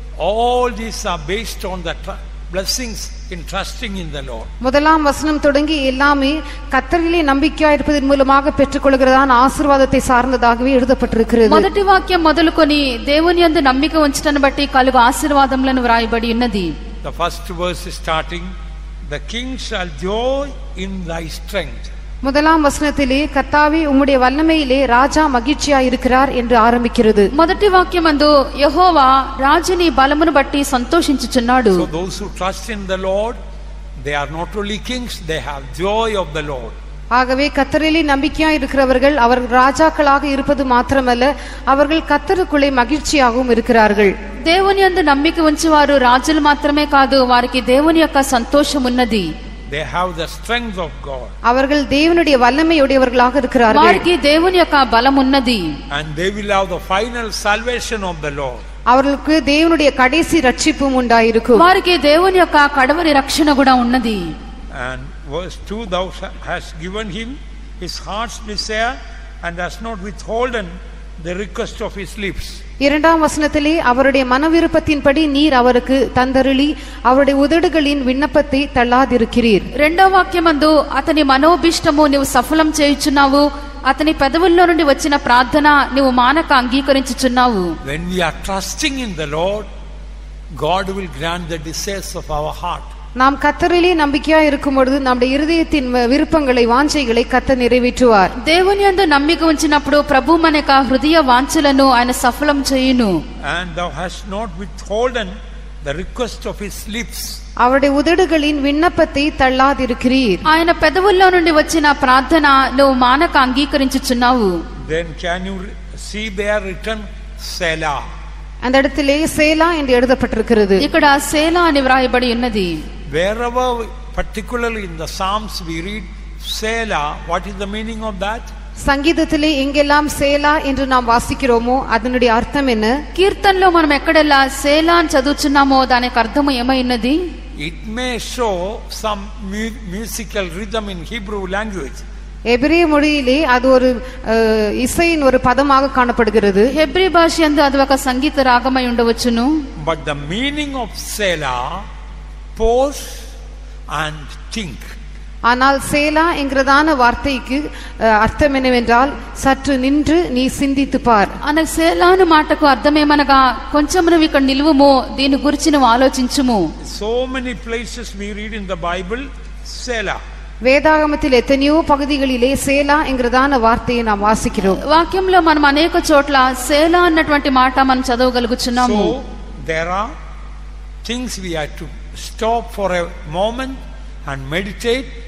all these are based on the blessings in trusting in the Lord. முதலாம் வசனம் தொடங்கி எல்லாமே கர்த்தரிலே நம்பிக்கையா இருப்பதன் மூலமாக பெற்றுக்கொள்கிறதான ஆசீர்வாதத்தை சார்ந்ததாகவே எழுதப்பட்டிருக்கிறது. మొదటి వాక్యం మొదలుకొని దేవుని యందు నమ్మిక ఉంచటాన్ని బట్టి కలుగు ఆశీర్వాదములను వ్రాయబడి ఉన్నది. The first verse is starting, the king shall joy in thy strength. முதலாம் வசனத்திலே கர்த்தாவே உம்முடைய வல்லமையிலே ராஜா மகிழ்ச்சியா இருக்கிறார் என்று ஆரம்பிக்கிறது. మొదటి వాక్యమందు యెహోవా రాజుని బలమును బట్టి సంతోషించుచున్నాడు. So those who trust in the Lord, they are not only kings, they have joy of the Lord. ஆகவே கர்த்தரிலே நம்பிக்கையா இருக்கிறவர்கள் அவர்கள் ராஜாக்களாக இருப்பது மாத்திரமல்ல, அவர்கள் கர்த்தருக்குள்ளே மகிழ்ச்சியாகவும் இருக்கிறார்கள். దేవుని యందు నమ్మిక ఉంచువారు రాజులు మాత్రమే కాదు, వారికి దేవుని యొక్క సంతోషం ఉన్నది. They have the strength of God. அவர்கள் தேவனுடைய வல்லமையுடையவர்களாக இருக்கிறார்கள். వారికి దేవుని యొక్క బలం ఉన్నది. And they will have the final salvation of the Lord. அவர்களுக்கு தேவனுடைய கடைசி ரட்சிப்பும் உண்டாயிருக்கும். వారికి దేవుని యొక్క కడవరి రక్షణ కూడా ఉన్నది. And verse 2, thou hast given him his heart's desire and hast not withholden the request of his lips. இரண்டாம் வசனத்திலே அவருடைய மனவிருப்பத்தின்படி நீர் அவருக்கு தந்தருளி அவருடைய உதடுகளின் விண்ணப்பத்தை தள்ளாதிருக்கிறீர். రెండవ వాక్యమందు అతని మనోభిష్టము నీవు సఫలం చేయుచున్నావు, అతని పెదవుల్లో నుండి వచ్చిన ప్రార్థన నీవు మానక అంగీకరించుచున్నావు. When we are trusting in the Lord, God will grant the desires of our heart. நாம் கர்த்தரிலே நம்பிக்கையா இருக்கும் பொழுது நம்முடைய இருதயத்தின் விருப்பங்களை வாஞ்சைகளை கர்த்தர் நிறைவேற்றுவார். దేవుని యందు నమ్మిక ఉంచినప్పుడు ప్రభు మన యొక్క హృదయ వాంఛలను ఆయన సఫలం చేయును. And thou hast not withholden the request of his lips. அவருடைய உதடுகளின் விண்ணப்பத்தை தள்ளாதிருக்கிறீர். ఆయన పెదవుల్లో నుండి వచ్చిన ప్రార్థన నువ్వు మానక అంగీకరించుచున్నావు. Then can you see there written Selah? அந்த இடத்திலே சேலா என்று எழுதப்பட்டிருக்கிறது. ఇక్కడ సేలా అని వ్రాయబడి ఉన్నది. Wherever, particularly in the Psalms, we read Selah, what is the meaning of that? சங்கீதத்திலே எங்கெல்லாம் சேலா என்று நாம் வாசிக்கிறோமோ அதனுடைய அர்த்தம் என்ன? కీర్తనలో మనం ఎక్కడెల్లా సేలా అని చదువుచున్నామో దానికి అర్థం ఏమైనది? It may show some musical rhythm in Hebrew language. எபிரேய மொழியிலே அது ஒரு இசையின் ஒரு பதமாக காணப்படுகிறது. హెబ్రీ భాష యందు అది ఒక సంగీత రాగమై ఉండవచ్చును. But the meaning of Selah, pause and think. ஆனால் சேலா என்கிறதான வார்த்தைக்கு అర్థం என்னவென்றால் சற்று நின்று நீ சிந்தித்து பார். అనే సేలా అనే మాటకు అర్థమేమనగా కొంచెం నువ్వు ఇక్కడ నిలువుము, దీని గురించి నువ్వు ఆలోచించుము. So many places we read in the Bible Selah. வேதாகமத்தில் எத்தனையோ பகுதிகளிலே சேலா என்கிறதான வார்த்தையை நாம் வாசிக்கிறோம். వాక్యంలో మనం అనేక చోట్ల సేలా అన్నటువంటి మాట మనం చదవగలుగుచున్నాము. So there are things we have to stop for a moment and meditate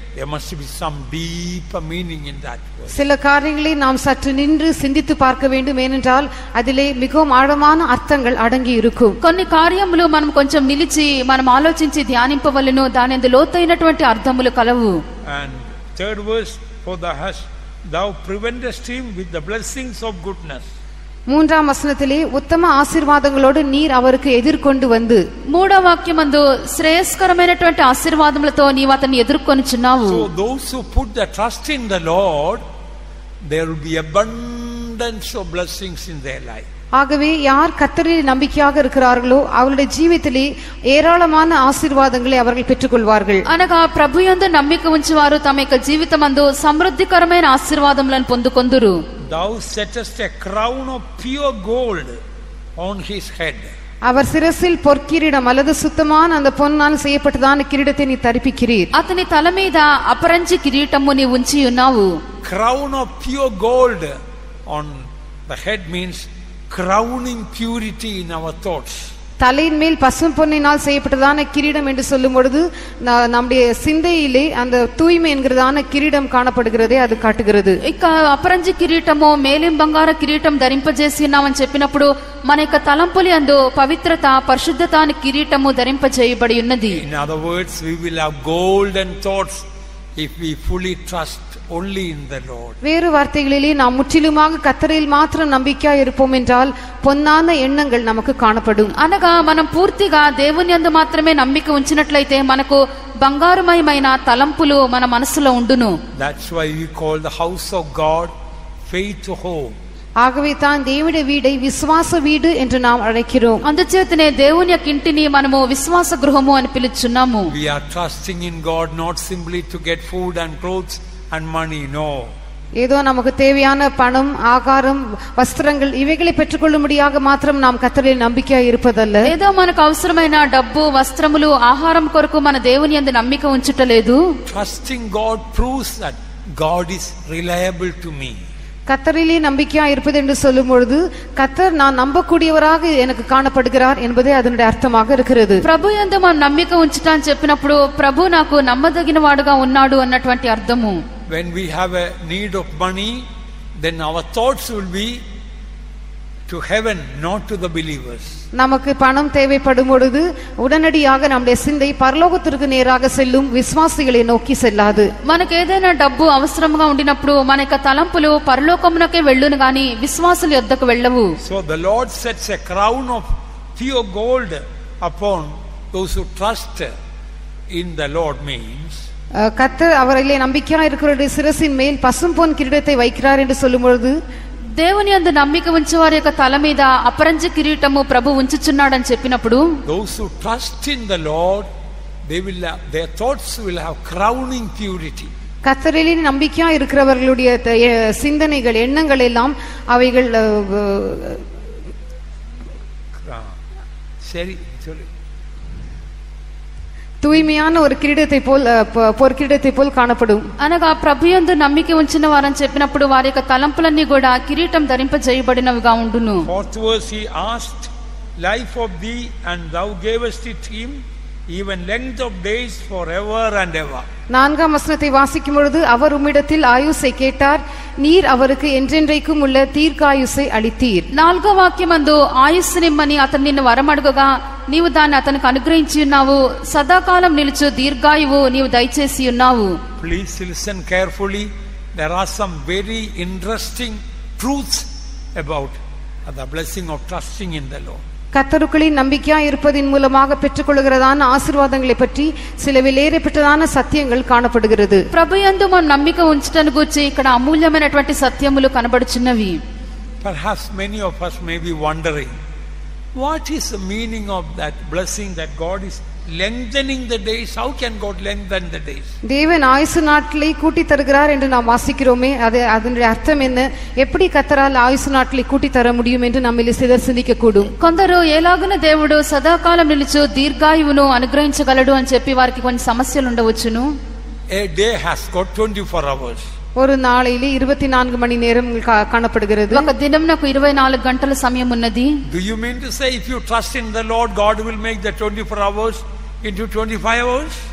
there must be some deeper meaning in that word. சில காரியங்களை நாம் சற்று நின்று சிந்தித்து பார்க்க வேண்டும். ஏனென்றால் அதிலே மிகவும் ஆழமான அர்த்தங்கள் அடங்கி இருக்கும். కొన్ని కార్యములు మనం కొంచెం నిలిచి మనం ఆలోచించి ధ్యానింపవలెను. దాని లోతైనటువంటి అర్థములు కలవు. And third verse, for thou preventest him with the blessings of goodness. மூன்றாம் வசனத்திலே உத்தம ஆசீர்வாதங்களோடு நீர் அவருக்கு எதிர்கொண்டு வந்து. మూడవ వాక్యమందు శ్రేయస్కరమైనటువంటి ఆశీర్వాదములతో నీవు అతన్ని ఎదుర్కొనుచున్నావు. So those who put their trust in the Lord, there will be abundance of blessings in their life. ஆகவே யார் கர்த்தரில் நம்பிக்கையாக இருக்கிறார்களோ அவருடைய ஜீவிதத்திலே ஏராளமான ஆசீர்வாதங்களை அவர்கள் பெற்றுக்கொள்வார்கள். అనగా ప్రభుయందు నమ్మిక ఉంచువారు తమ యొక్క జీవితమందు సమృద్ధికరమైన ఆశీర్వాదములను పొందుకొందురు. Thou settest a crown of pure gold on his head. அவர் சிரசில் பொற்கிரீடம் அல்லது சுத்தமான அந்த பொன்னால் செய்யப்பட்டதான கிரீடத்தை நீ தரிப்பிக்கிறீர். అతని తల మీద అపరంజి కిరీటము నీ ఉంచి ఉన్నావు. Crown of pure gold on the head means crowning purity in our thoughts. தலையின் மேல் பசும் பொன்னினால் செய்யப்பட்டதான கிரீடம் என்று சொல்லும் பொழுது நம்முடைய சிந்தையிலே அந்த தூய்மை என்கிறதான கிரீடம் காணப்படுகிறதே அது காட்டுகிறது. ఇక అపరంజి కిరీటము మేలిం బంగార కిరీటం ధరింపజేసి ఉన్నామని చెప్పినప్పుడు మన యొక్క తలంపులి అందు పవిత్రత పరిశుద్ధత అనే కిరీటము ధరింపజేయబడి ఉన్నది. In other words, we will have golden thoughts if we fully trust only in the Lord. வேறு வார்த்தைகளிலே நாம் முற்றிலுமாக கர்த்தரில் மாத்திரம் நம்பிக்கையாய் இருப்போம் என்றால் பொன்னான எண்ணங்கள் நமக்கு காணப்படும். అనగా మనం పూర్తిగా దేవుని యందు మాత్రమే నమ్మిక ఉంచినట్లయితే మనకు బంగారుమయమైన తలంపులు మన మనసులో ఉండును. That's why we call the house of God faith home. ஆகவே தான் தேவனுடைய வீடை விசுவாச வீடு என்று நாம் அழைக்கிறோம். అందుచేతనే దేవుని యొక్క ఇంటిని మనము విశ్వాస గృహము అని పిలుచున్నాము. We are trusting in God not simply to get food and clothes and money, no. ஏதோ நமக்கு தேவையான பணம், ஆகாரம், வஸ்திரங்கள் இவைகளை பெற்றுக்கொள்ளும்படியாக மாத்திரம் நாம் கர்த்தரில் நம்பிக்கையாய் இருப்பதல்ல. ఏదో మనకు అవసరమైన డబ్బు, వస్త్రములు, ఆహారం కొరకు మన దేవుని యందు నమ్మిక ఉంచుటలేదు. Trusting God proves that God is reliable to me. கர்த்தரிலே நம்பிக்கையாய் இருப்பது என்று சொல்லும் பொழுது கர்த்தர் நான் நம்பக்கூடியவராக எனக்கு காணப்படுகிறார் என்பதே அதனுடைய அர்த்தமாக இருக்கிறது. ప్రభు యందు మనం నమ్మిక ఉంచుట అని చెప్పినప్పుడు ప్రభు నాకు నమ్మదగిన వాడుగా ఉన్నాడు అన్నటువంటి అర్థము. When we have a need of money, then our thoughts will be to heaven, not to the believers. நமக்கு பணம் தேவைப்படும் பொழுது உடனடியாக நம்முடைய சிந்தை பரலோகத்திற்கு நேராக செல்லும், விசுவாசிகளை நோக்கி செல்லாது. మనకు ఏదైనా డబ్బు అవసరంగా ఉండినప్పుడు మన యొక్క తలంపులు పరలోకమునకే వెళ్ళును గాని విశ్వాసుల యొద్దకు వెళ్ళవు. So the Lord sets a crown of pure gold upon those who trust in the Lord means கர்த்தர் அவரிலே நம்பிக்கையா இருக்கிறவருடைய சிரசின் மேல் பசும் பொன் கிரீடத்தை வைக்கிறார் என்று சொல்லும் பொழுது దేవుని యందు నమ్మిక ఉంచేవారి యొక్క తల మీద అపరంజి కిరీటము ప్రభు ఉంచుచున్నాడని చెప్పినప్పుడు those who trust in the Lord, their thoughts will have crowning purity. கர்த்தரிலே நம்பிக்கையா இருக்கிறவர்களுடைய சிந்தனைகள், எண்ணங்கள் எல்லாம் அவைகள் சரி சொல்லு தூய்மையான ஒரு கிரீடத்தை போல் பொற்கிரீடத்தை போல் காணப்படும். అనగా ప్రభు యందు నమ్మిక ఉంచిన వారని చెప్పినప్పుడు వారి యొక్క తలంపులన్నీ కూడా కిరీటం ధరింపజేయబడినవిగా ఉండును. Fourth verse, he asked life of thee and thou gavest it him, even length of days forever and ever. நான்காம் வசனத்தை வாசிக்கும் பொழுது அவர் உம்மிடத்தில் ஆயுசை கேட்டார், நீர் அவருக்கு என்றென்றைக்கும் உள்ள தீர்க்காயுசை அளித்தீர். నాలుగో వాక్యమందు ఆయుస్సునిమ్మని అతను నిన్ను వరమడుగగా నీవు దాన్ని అతనికి అనుగ్రహించి ఉన్నావు. సదాకాలం నిలుచు దీర్ఘాయువు నీవు దయచేసి ఉన్నావు. Please listen carefully. There are some very interesting truths about the blessing of trusting in the Lord. கர்த்தருக்குள் நம்பிக்கையா இருப்பதின் மூலமாக பெற்றுக்கொள்கிறதான ஆசீர்வாதங்களை பற்றி சில விலையேறப்பட்டதான சத்தியங்கள் காணப்படுகிறது. ప్రభు యందు మనం నమ్మిక ఉంచటను గురించి ఇక్కడ అమూల్యమైనటువంటి సత్యములు కనబడుచున్నవి. Perhaps many of us may be wondering, what is the meaning of that blessing that God is lengthening the days? How can God lengthen the days? தேவன் ஆயுசு நாட்களை கூட்டி தருகிறார் என்று நாம் வாசிக்கிறோமே, அதனுடைய அர்த்தம் என்ன? எப்படி கர்த்தரால் ஆயுசு நாட்களை கூட்டி தர முடியும் என்று நம்மில் சிலர் சிந்திக்க கூடும். కొందరు ఎలాగున దేవుడు సదాకాలం నిలుచు దీర్ఘాయువును అనుగ్రహించగలడు అని చెప్పి వారికి కొన్ని సమస్యలు ఉండవచ్చును. A day has got 24 hours. ஒரு நாளையிலே 24 மணி நேரம் காணப்படுகிறது. ఒక దినమునకు 24 గంటల సమయం ఉన్నది. Do you mean to say if you trust in the Lord, God will make the 24 hours into 25 hours?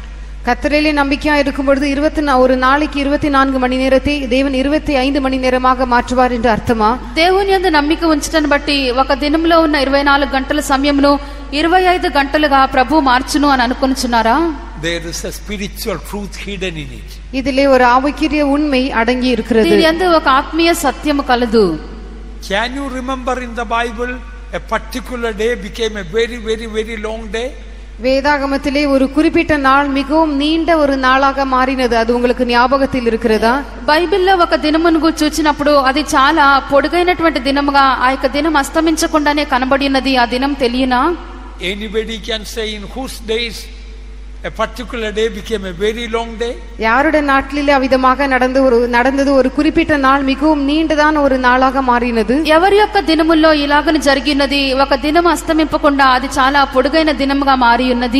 கர்த்தரிலே நம்பிக்கையா இருக்கும் பொழுது ஒரு நாளைக்கு 24 மணி நேரத்தை தேவன் 25 மணி நேரமாக மாற்றுவார் என்று அர்த்தமா? దేవుని యందు నమ్మిక ఉంచటను బట్టి ఒక దినంలో ఉన్న 24 గంటల సమయమును 25 గంటలుగా ప్రభు మార్చును అని అనుకొనుచున్నారా? There is a spiritual truth hidden in it. இதிலே ஒரு ஆவிக்குரிய உண்மை அடங்கி இருக்கிறது. దీని యందు ఒక ఆత్మీయ సత్యము కలదు. Can you remember in the Bible a particular day became a very very very long day? வேதாகமத்திலே ஒரு குறிப்பிட்ட நாள் மிகவும் நீண்ட ஒரு நாளாக மாறினது. அது உங்களுக்கு ஞாபகத்தில் இருக்கிறதா? బైబిల్లో ఒక దినమును చూచినప్పుడు అది చాలా పొడుగైనటువంటి దినముగా ఆ యొక్క దినం అస్తమించకుండానే కనబడినది. ఆ దినం తెలియనా? Anybody can say in whose days a particular day became a very long day? யாருடைய நாட்டிலே அவிதமாக நடந்தது ஒரு குறிப்பிட்ட நாள் மிகவும் நீண்டதான ஒரு நாளாக மாறினது. ఎవరి యొక్క దినముల్లో ఇలాగని జరిగినది ఒక దినం అస్తమింపకుండా అది చాలా పొడుగైన దినముగా మారి ఉన్నది.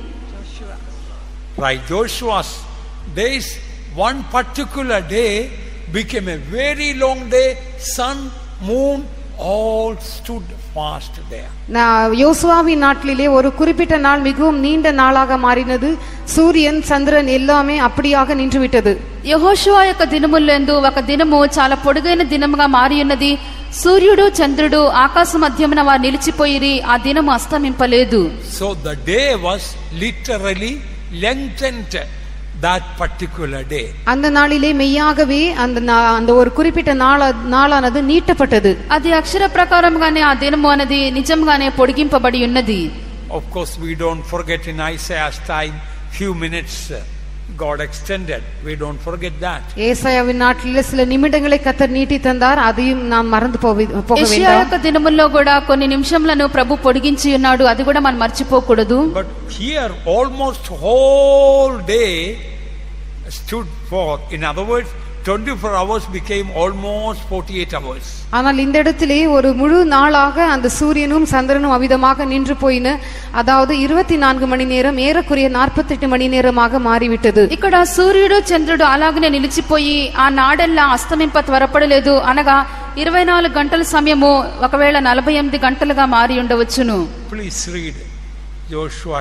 Right, Joshua's days, one particular day became a very long day. Sun, moon all stood fast there. யோசுவாவின் நாட்டிலே ஒரு குறிப்பிட்ட நாள் மிகவும் நீண்ட நாளாக மாறினது. சூரியன் சந்திரன் எல்லாமே அப்படியாக நின்று விட்டது. యెహోషువ యొక్క దినములందు ఒక దినము చాలా పొడుగైన దినముగా మారి ఉన్నది. సూర్యుడు చంద్రుడు ఆకాశ మధ్యమున వారు నిలిచిపోయిరి. ఆ దినము అస్తమింపలేదు. So the day was literally lengthened that particular day. அந்த நாளிலே மெய்யாகவே அந்த ஒரு குறிப்பிட்ட நாளானது நீட்டப்பட்டது. అది అక్షర ప్రకారంగానే ఆ దినము అనేది నిజంగానే పొడిగింపబడి ఉన్నది. Of course we don't forget in Isaiah's time few minutes God extended. We don't forget that. ஏசாயாவின் நாட்டிலே சில நிமிடங்களை கர்த்தர் நீட்டி தந்தார். அதையும் நாம் மறந்து போக வேண்டாம். యెషయా యొక్క దినముల్లో కూడా కొన్ని నిమిషములను ప్రభు పొడిగించి ఉన్నాడు. అది కూడా మనం మర్చిపోకూడదు. But here almost whole day stood forth. In other words, 24 hours became almost 48 hours. ஆனால் இந்த இடத்திலே ஒரு முழு நாளாக அந்த சூரியனும் சந்திரனும் அவிதமாக நின்று போயின. அதாவது 24 மணி நேரம் ஏறக்குறைய 48 மணி நேரமாக மாறிவிட்டது. ఇక్కడ సూర్యుడు చంద్రుడు అలాగనే నిలిచిపోయి ఆ నాడెల్లా అస్తమింప త్వరపడలేదు. అనగా 24 గంటల సమయము ఒకవేళ 48 గంటలుగా మారి ఉండవచ్చును. Please read Joshua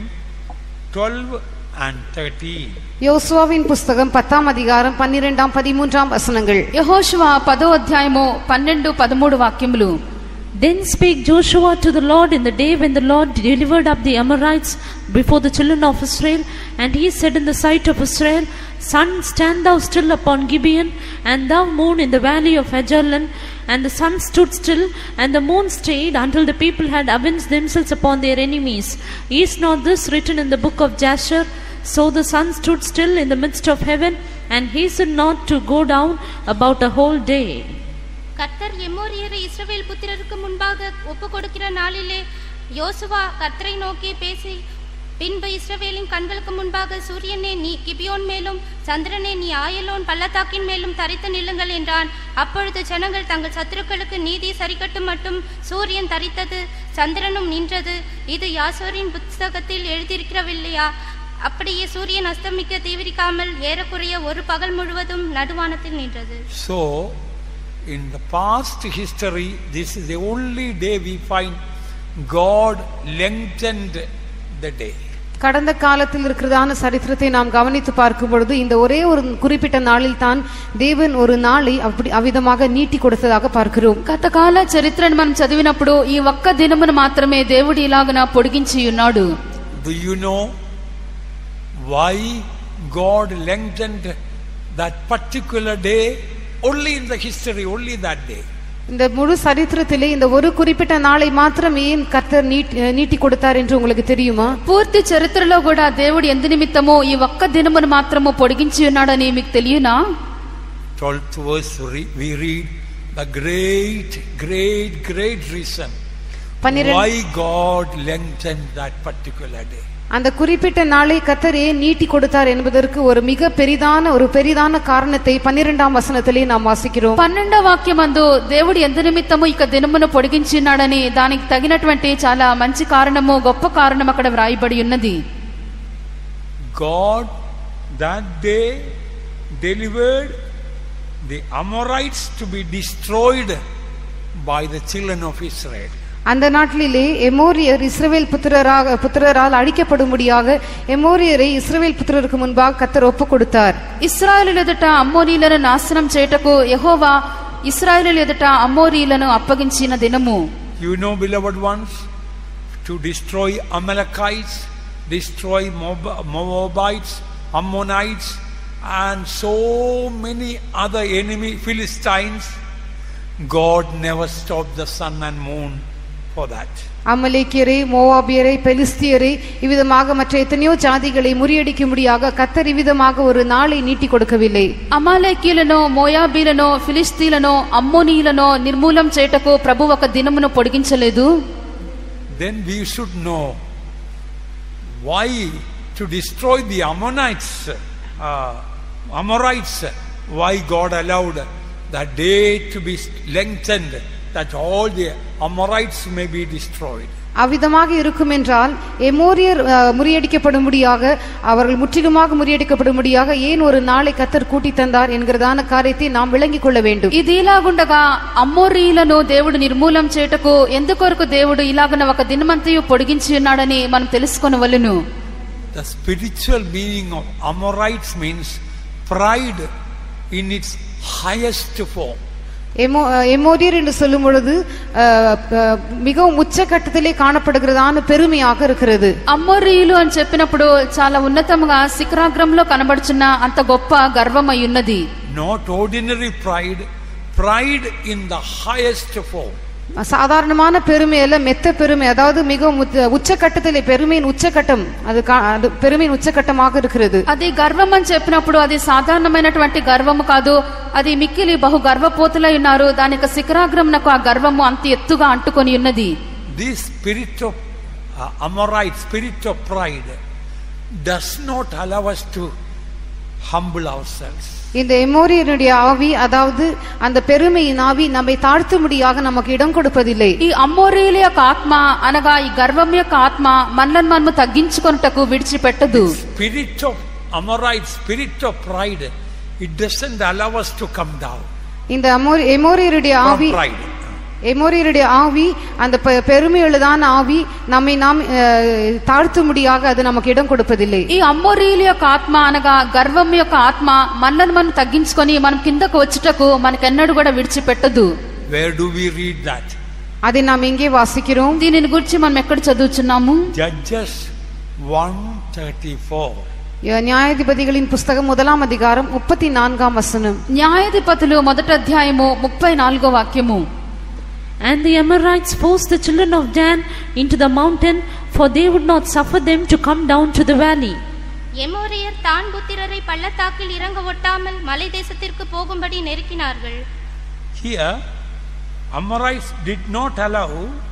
10:12 and 13. யோசுவாவின் புஸ்தகம் 10ஆம் அதிகாரம் 12 13 வசனங்கள். యెహోషువ 10వ అధ్యాయము 12 13 వాక్యములు. Then spake Joshua to the Lord in the day when the Lord delivered up the Amorites before the children of Israel, and he said in the sight of Israel, Sun, stand thou still upon Gibeon, and thou moon in the valley of Ajalon. And the sun stood still, and the moon stayed, until the people had avenged themselves upon their enemies. Is not this written in the book of Jasher? So the sun stood still in the midst of heaven, and hastened not to go down about a whole day. கர்த்தர் எமோரியரை இஸ்ரவேல் புத்திரருக்கு முன்பாக ஒப்பு கொடுக்கிற நாளிலே யோசுவா கர்த்தரை நோக்கி பேசி, பின்பு இஸ்ரவேலின் கண்களுக்கு முன்பாக சூரியனே நீ கிபியோன் மேலும் சந்திரனே நீ ஆயலோன் பள்ளத்தாக்கின் மேலும் தரித்து நில்லுங்கள் என்றான். அப்பொழுது ஜனங்கள் தங்கள் சத்துருக்களுக்கு நீதி சரிக்கட்டும் மட்டும் சூரியன் தரித்தது, சந்திரனும் நின்றது. இது யாசோரின் புத்தகத்தில் எழுதியிருக்கிறவில்லையா? அப்படியே சூரியன் அஸ்தமிக்க தீவிரிக்காமல் ஏறக்குறைய ஒரு பகல் முழுவதும் நடுவானத்தில் நின்றது. So in the past history, this is the only day we find God lengthened the day. கடந்த காலத்தில் இருக்கிறதான சரித்திரத்தை நாம் கவனித்து பார்க்கும் பொழுது இந்த ஒரே ஒரு குறிப்பிட்ட நாளில் தான் தேவன் ஒரு நாளை அவிதமாக நீட்டி கொடுத்ததாக பார்க்கிறோம். గత కాల చరిత్రను మనం చదివినప్పుడు ఈ ఒక్క దినమును మాత్రమే దేవుడు ఇలాగన పొడిగించి ఉన్నాడు. Do you know why God lengthened that particular day? Only in the history, only that day. இந்த முழு சரித்திரத்திலே இந்த ஒரு குறிப்பிட்ட நாளை மாத்திரம் ஏன் கர்த்தர் நீட்டி கொடுத்தார் என்று உங்களுக்கு தெரியுமா? పూర్తి చరిత్రలో కూడా దేవుడు ఎందు నిమిత్తమో ఈ ఒక్క దినమును మాత్రము పొడిగించి ఉన్నాడని మీకు తెలియనా? 12th verse we read the great reason why God lengthened that particular day. அந்த குறிப்பிட்ட நாளை கர்த்தர் ஏன் நீட்டி கொடுத்தார் என்பதற்கு ஒரு மிக பெரிதான காரணத்தை 12ஆம் வசனத்திலே நாம் வாசிக்கிறோம். 12వ వాక్యమందు దేవుడు ఎందు నిమిత్తము ఇక దినమును పొడిగించినాడని దానికి తగినటువంటి చాలా మంచి కారణము గొప్ప కారణం అక్కడ వ్రాయబడి ఉన్నది. God that day delivered the Amorites to be destroyed by the children of Israel. அந்த நாட்டிலே எமோரியர் இஸ்ரவேல் புத்திரரால் அழிக்கப்படும்படியாக எமோரியரை இஸ்ரவேல் புத்திரருக்கு முன்பாக கர்த்தர் ஒப்பு கொடுத்தார். ఇశ్రాయేలు ఎదుట అమ్మోరీయులను నాశనం చేయుటకు యెహోవా ఇశ్రాయేలు ఎదుట అమ్మోరీయులను అప్పగించిన దినము. You know, beloved ones, to destroy Amalekites, destroy Moabites, Ammonites, and so many other enemy Philistines, God never stopped the sun and moon for that. அமலேக்கியரை, மோவாபியரை, பெலிஸ்தியரை, இவ்விதமாக மற்ற எத்தனையோ ஜாதிகளை முறியடிக்கும்படியாக கர்த்தர் இவ்விதமாக ஒரு நாளை நீட்டி கொடுக்கவில்லை. అమాలేకీయులను, మోయాబీలను, ఫిలిస్తీయులను, అమ్మోనీయులను నిర్మూలం చేయుటకు ప్రభు ఒక దినమును పొడిగించలేదు. Then we should know why to destroy the Ammonites, Amorites, why God allowed that day to be lengthened, that all the Amorites may be destroyed. அவ்விதமாக இருக்கும் என்றால் எமோரியர் முறியடிக்கப்படும்படியாக, அவர்கள் முற்றிலுமாக முறியடிக்கப்படும்படியாக ஏன் ஒரு நாளை கர்த்தர் கூட்டி தந்தார் என்கிறதான காரியத்தை நாம் விளங்கிக் கொள்ள வேண்டும். ఇది ఇలాగుండగా అమ్మోరీయులను దేవుడు నిర్మూలం చేయుటకు ఎందుకొరకు దేవుడు ఇలాగున ఒక దినమంతయు పొడిగించి ఉన్నాడని మనం తెలుసుకొనవలెను. The spiritual meaning of Amorites means pride in its highest form. எமோரியர் என்று சொல்லும் பொழுது மிகவும் உச்சகட்டத்திலே காணப்படுகிறதான பெருமையாக இருக்கிறது. అమ్మోరీయులు అని చెప్పినప్పుడు చాలా ఉన్నతంగా శిఖరాగ్రంలో కనబడుచున్న అంత గొప్ప గర్వం అయి ఉన్నది. Not ordinary pride, pride in the highest form. சாதாரணமான பெருமை அல்ல, மெத்த பெருமை, அதாவது மிகவும் உச்சகட்டத்திலே பெருமையின் உச்சகட்டம், அது பெருமையின் உச்சகட்டமாக இருக்கிறது. అది గర్వం అని చెప్పినప్పుడు అది సాధారణమైనటువంటి గర్వము కాదు, అది మిక్కిలి బహు గర్వపోతులై ఉన్నారు. దానికి శిఖరాగ్రమునకు ఆ గర్వము అంత ఎత్తుగా అంటుకొని ఉన్నది. This spirit of Amorite, spirit of pride does not allow us to humble ourselves. இந்த எமோரியனுடைய ஆவி, அதாவது அந்த பெருமையின் ஆவி நம்மை தாழ்த்தும்படியாக நமக்கு இடம் கொடுப்பதில்லை. ఈ అమ్మోరీయుల యొక్క ఆత్మ అనగా ఈ గర్వం యొక్క ఆత్మ మనల్ని మనము తగ్గించుకొనుటకు విడిచిపెట్టదు. Spirit of Amorite, spirit of pride, it doesn't allow us to come down. இந்த எமோரியருடைய ஆவி, எமோரியருடைய ஆவி, அந்த பெருமையுள்ளதான ஆவி நம்மை நாம் தாழ்த்தும்படியாக அது நமக்கு இடம் கொடுப்பதில்லை. ఈ అమ్మోరీయుల యొక్క ఆత్మ అనగా గర్వం యొక్క ఆత్మ మనల్ని మనం తగ్గించుకొని మనం కిందకు వచ్చుటకు మనకెన్నడూ కూడా విడిచిపెట్టదు. Where do we read that? அதை நாம் எங்கே வாசிக்கிறோம்? దీనిని గురించి మనం ఎక్కడ చదువుచున్నాము? Judges 1:34. న్యాయాధిపతిகளின் పుస్తకం 1వ అధికారం 34వ వచనం. న్యాయాధిపతులు 1వ అధ్యాయము 34వ వాక్యము. And the Amorites forced the children of Dan into the mountain, for they would not suffer them to come down to the valley. எமோரியர் தான் புத்திரரை பள்ளத்தாக்கில் இறங்க ஒட்டாமல் மலை தேசத்திற்கு போகும்படி நெருக்கினார்கள். Here Amorites did not allow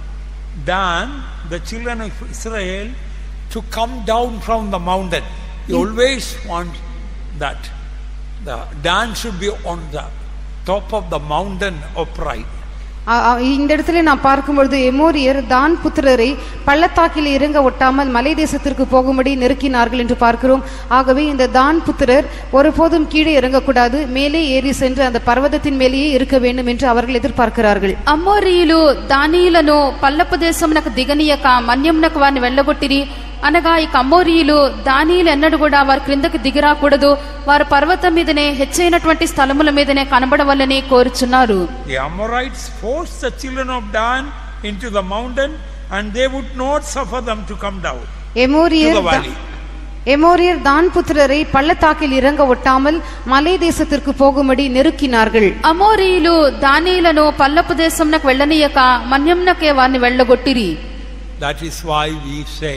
Dan, the children of Israel, to come down from the mountain. You always want that the Dan should be on the top of the mountain of pride. இந்த இடத்துல நான் பார்க்கும்பொழுது எமோரியர் தான் புத்திரரை பள்ளத்தாக்கில் இறங்க ஒட்டாமல் மலை தேசத்திற்கு போகும்படி நெருக்கினார்கள் என்று பார்க்கிறோம். ஆகவே இந்த தான் புத்திரர் ஒருபோதும் கீழே இறங்கக்கூடாது, மேலே ஏறி சென்று அந்த பர்வதத்தின் மேலேயே இருக்க வேண்டும் என்று அவர்கள் எதிர்பார்க்கிறார்கள். అమ్మోరీయులు దానియులను పల్లపు దేశమునకు దిగనీయక మన్యమునకు వారిని వెళ్ళగొట్టిరి. అనగా ఈ అమ్మోరీయులు దానియులు ఎన్నడూ కూడా వారి క్రిందకి దిగిరాకూడదు, వారు పర్వతం మీదనే హెచ్చైనటువంటి స్థలముల మీదనే కనబడవలని కోరుచున్నారు. The Amorites forced the children of Dan into the mountain and they would not suffer them to come down to the valley. எமோரியர் தான் புத்திரரை பள்ளத்தாக்கில் இறங்க ஒட்டாமல் மலை தேசத்திற்கு போகும்படி நெருக்கினார்கள். అమోరీయులు దానియులను పల్లపు దేశమునకు వెళ్ళనీయక మన్యమునకే వారిని వెళ్ళగొట్టిరి. That is why we say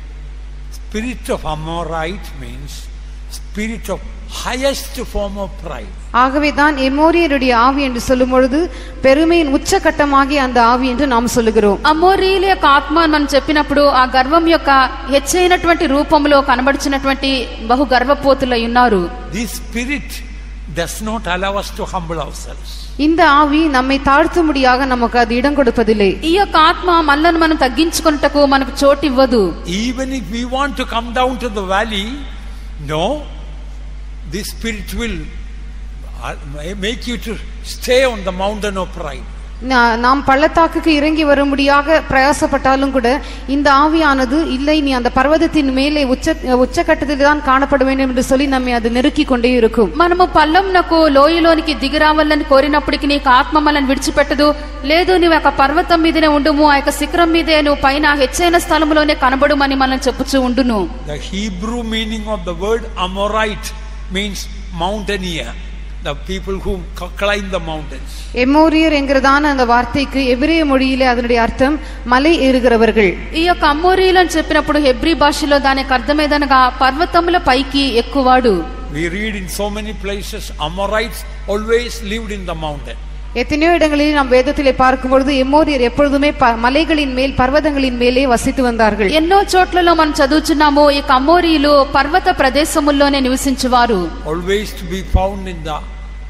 spirit of Amorite means spirit of highest form of pride. ஆகவே தான் எமோரியருடைய ஆவி என்று சொல்லும் பொழுது பெருமையின் உச்சகட்டமாகிய அந்த ஆவி என்று நாம் சொல்லுகிறோம். అమోరీయుల యొక్క ఆత్మ అని మనం చెప్పినప్పుడు ఆ గర్వం యొక్క హెచ్చైనటువంటి రూపంలో కనబడుచున్నటువంటి బహు గర్వపోతులై ఉన్నారు. This spirit does not allow us to humble ourselves. இந்த ஆவி நம்மை தாழ்த்தும்படியாக நமக்கு அது இடம் கொடுப்பதில்லை. ఈ యొక్క ఆత్మ మనల్ని మనం తగ్గించుకొనుటకు మనకు చోటు ఇవ్వదు. Even if we want to come down to the valley, no, this spirit will make you to stay on the mountain of pride. நாம் பள்ளத்தாக்குக்கு இறங்கி வரும்படியாக பிரயாசப்பட்டாலும் கூட இந்த ஆவியானது இல்லை, நீ அந்த பர்வதத்தின் மேலே உச்சக்கட்டத்தில் தான் காணப்பட வேண்டும் என்று சொல்லி நம்மை அது நெருக்கி கொண்டே இருக்கும். మనము పల్లంనకు లోయలోనికి దిగి రావాలని కోరినప్పటికీ నీకు ఆత్మ మనల్ని విడిచిపెట్టదు. లేదు, నువ్వు ఒక పర్వతం మీదనే ఉండుము, ఆ యొక్క శిఖరం మీదే నువ్వు పైన హెచ్చైన స్థలములోనే కనబడుమని మనల్ని చెప్పుచూ ఉండును. The Hebrew meaning of the word Amorite means mountaineer, the people who climb the mountains. எமோரியர் என்கிறதான அந்த வார்த்தைக்கு எபிரேய மொழியிலே அதனுடைய அர்த்தம் மலை ஏறுகிறவர்கள். ఈ యొక్క అమోరీయులు అని చెప్పినప్పుడు హెబ్రీ భాషలో దానికి అర్థమేదనగా పర్వతముల పైకి ఎక్కువాడు. We read in so many places Amorites always lived in the mountain. எத்தனையோ இடங்களில் நாம் வேதத்திலே பார்க்கும்பொழுது எமோரியர் எப்பொழுதுமே மலைகளின் மேல் பர்வதங்களின் மேலே வசித்து வந்தார்கள். ఎన్నో చోట్లలో మనం చదువుచున్నాము ఈ అమోరీయులు పర్వత ప్రదేశముల్లోనే నివసించువారు. Always to be found in the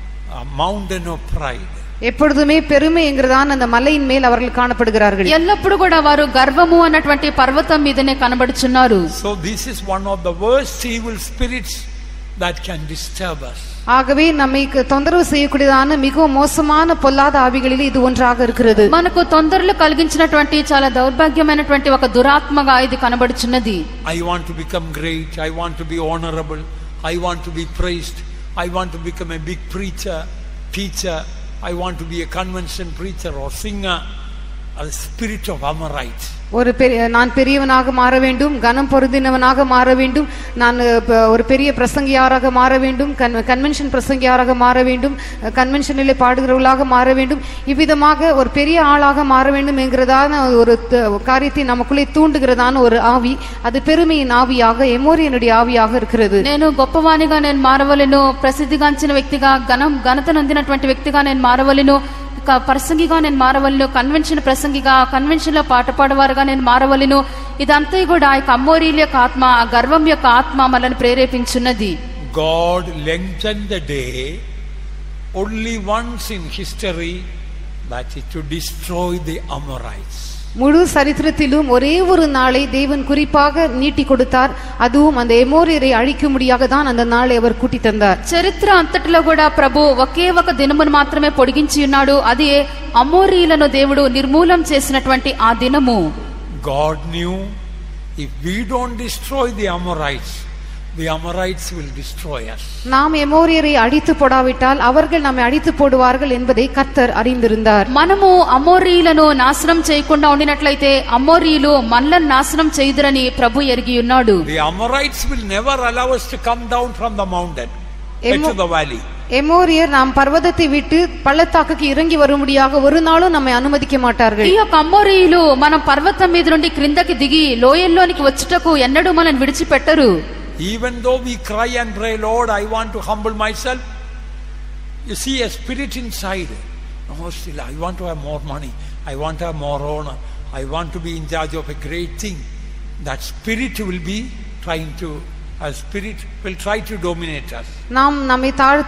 mountain of pride. எப்பொழுதுமே பெருமை என்கிறதான அந்த மலையின் மேல் அவர்கள் காணப்படுகிறார்கள். ఎల్లప్పుడు కూడా వారు గర్వము అన్నటువంటి పర్వతం మీదనే కనబడుచున్నారు. So this is one of the worst evil spirits that can disturb us. ஆகவே நம்மை தொந்தரவு செய்யக்கூடியதான மிகவும் மோசமான பொல்லாத ஆவிகளில் இது ஒன்றாக இருக்கிறது. మనకు తొందరలు కలిగించినటువంటి చాలా దౌర్భాగ్యమైనటువంటి ఒక దురాత్మగా ఇది కనబడుచున్నది. I want to become great, I want to be honorable, I want to be praised, I want to become a big preacher, teacher, I want to be a convention preacher or singer. A spirit of Amorite. நான் பெரியவனாக மாற வேண்டும், கனம் பொருந்தினவனாக மாற வேண்டும், நான் ஒரு பெரிய பிரசங்கியாராக மாற வேண்டும், கன்வென்ஷன் பிரசங்கியாராக மாற வேண்டும், கன்வென்ஷனிலே பாடுகிறவர்களாக மாற வேண்டும், இவ்விதமாக ஒரு பெரிய ஆளாக மாற வேண்டும் என்கிறதான ஒரு காரியத்தை நமக்குள்ளே தூண்டுகிறதான ஒரு ஆவி, அது பெருமையின் ஆவியாக எமோரியனுடைய ஆவியாக இருக்கிறது. నేను గొప్పవానిగా నేను మారవలెను, ప్రసిద్ధిగాంచిన వ్యక్తిగా ఘనత నొందినటువంటి వ్యక్తిగా నేను మారవలెను, ప్రసంగిగా నేను మారవలను, కన్వెన్షన్ ప్రసంగిగా కన్వెన్షన్ లో పాట పాడవారుగా నేను మారవలను. ఇదంతా కూడా ఆ అమోరీయుల యొక్క ఆత్మ, ఆ గర్వం యొక్క ఆత్మ మనల్ని ప్రేరేపించున్నది. God lengthened the day only once in history, that is to destroy the Amorites. முழு சரித்திரத்திலும் ஒரே ஒரு நாளை தேவன் குறிப்பாக நீட்டி கொடுத்தார், அதுவும் அந்த எமோரியரை அழிக்கும்படியாக தான் அந்த நாளை அவர் கூட்டி தந்தார். చరిత్ర అంతటిలో కూడా ప్రభు ఒకే ఒక దినమును మాత్రమే పొడిగించి ఉన్నాడు, అది అమోరీయులను దేవుడు నిర్మూలం చేసినటువంటి ఆ దినము. God knew if we don't destroy the Amorites, the Amorites will destroy us. நாம் எமோரியரை அழித்து போடாவிட்டால் அவர்கள் நம்மை அழித்து போடுவார்கள் என்பதை கர்த்தர் அறிந்திருந்தார். మనము అమోరీయులను నాశనం చేయకుండా ఉండినట్లయితే అమోరీయులు మనల్ని నాశనం చేయుదురని ప్రభు ఎరిగి ఉన్నాడు. The Amorites will never allow us to come down from the mountain into the valley. எமோரியர் நாம் பர்வதத்தை விட்டு பள்ளத்தாக்குக்கு இறங்கி வரும்படியாக ஒரு நாளும் நம்மை அனுமதிக்க மாட்டார்கள். ఈ యొక్క అమోరీయులు మనం పర్వతం మీద నుండి క్రిందకి దిగి లోయల్లోనికి వచ్చుటకు ఎన్నడూ మనల్ని విడిచిపెట్టరు. Even though we cry and pray, Lord, I want to humble myself, you see a spirit inside. No, still I want to have more money, I want to have more honor, I want to be in charge of a great thing. That spirit will be trying to, a spirit will try to dominate us. நாம் நம்மை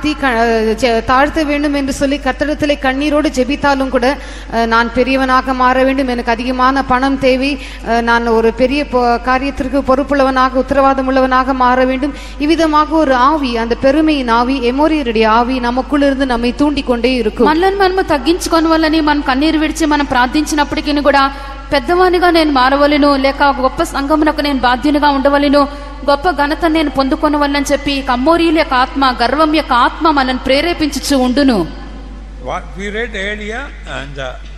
தாழ்த்த வேண்டும் என்று சொல்லி கர்த்தரிடத்திலே கண்ணீரோடு ஜெபித்தாலும் கூட, நான் பெரியவனாக மாற வேண்டும், எனக்கு அதிகமான பணம் தேவை, நான் ஒரு பெரிய காரியத்திற்கு பொறுப்புள்ளவனாக உத்தரவாதம் உள்ளவனாக மாற வேண்டும், இவ்விதமாக ஒரு ஆவி, அந்த பெருமையின் ஆவி, எமோரியருடைய ஆவி நமக்குள்ளிருந்து நம்மை தூண்டி கொண்டே இருக்கும். మనల్ని మనము తగ్గించుకోని వల్లని మనం కన్నీరు విడిచి మనం ప్రార్థించినప్పటికీ కూడా పెద్దవానిగా నేను మారవలను, లేక గొప్ప సంఘమునకు నేను బాధ్యునిగా ఉండవలను, గొప్ప ఘనత నేను పొందుకొనవలని చెప్పి అమోరీయుల యొక్క ఆత్మ, గర్వం యొక్క ఆత్మ మనల్ని ప్రేరేపించుచు ఉండును. What we read earlier and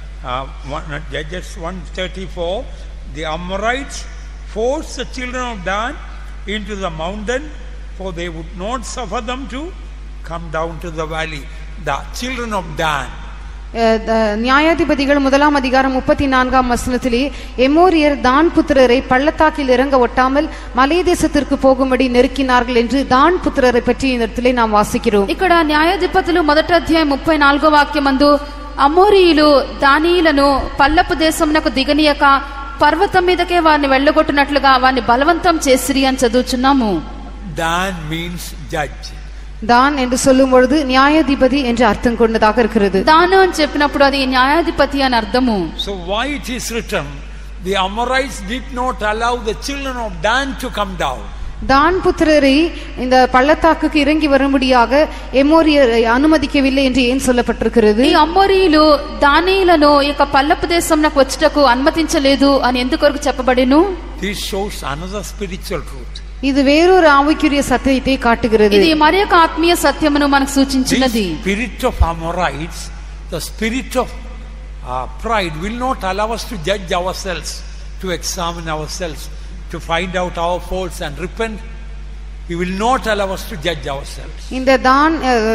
Judges 1:34, the Amorites forced the children of Dan into the mountain, for they would not suffer them to come down to the valley. The children of Dan. நியாயாதிபதிகள் 1 அதிகாரம் 34 வசனத்திலே எமோரியர் தான் புத்திரரை பள்ளத்தாக்கில் இறங்க ஒட்டாமல் மலை தேசத்திற்கு போகும்படி நெருக்கினார்கள் என்று தான் புத்திரரை பற்றி இந்த இடத்திலே நாம் வாசிக்கிறோம். ఇక్కడ న్యాయాధిపతులు 1వ అధ్యాయం 34వ వాక్యమందు అమోరీయులు దానీయులను పల్లపు దేశమునకు దిగనీయక పర్వతం మీదకే వారిని వెళ్ళగొట్టినట్లుగా వారిని బలవంతం చేసిరి అని చదువుచున్నాము. Dan means judge. தான் என்று சொல்லும் பொழுது நியாயாதிபதி என்று அர்த்தம் கொண்டதாக இருக்கிறது. దాను అని చెప్పినప్పుడు అది న్యాయాధిపతి అని అర్థము. So why it is written, the Amorites did not allow the children of Dan to come down. தான் புத்திரரை இந்த பள்ளத்தாக்குக்கு இறங்கி வரும்படியாக எமோரியர் అనుమతిக்கவில்லை என்று ஏன் சொல்லப்பட்டிருக்கிறது? ఈ అమోరీయులు దానియేలును ఈ యొక్క పల్లపు దేశంలోకి వచ్చుటకు అనుమతించలేదు అని ఎందుకొరకు చెప్పబడెను? This shows another spiritual truth. இது வேறொரு ஆவிக்குரிய சத்தியத்தை காட்டுகிறது. ఇది మరి ఒక ఆత్మీయ సత్యమును మనకు సూచించినది. The spirit of Amorites, the spirit of pride will not allow us to judge ourselves, to examine ourselves, to find out our faults and repent. He will not allow us to judge ourselves. இந்த தான்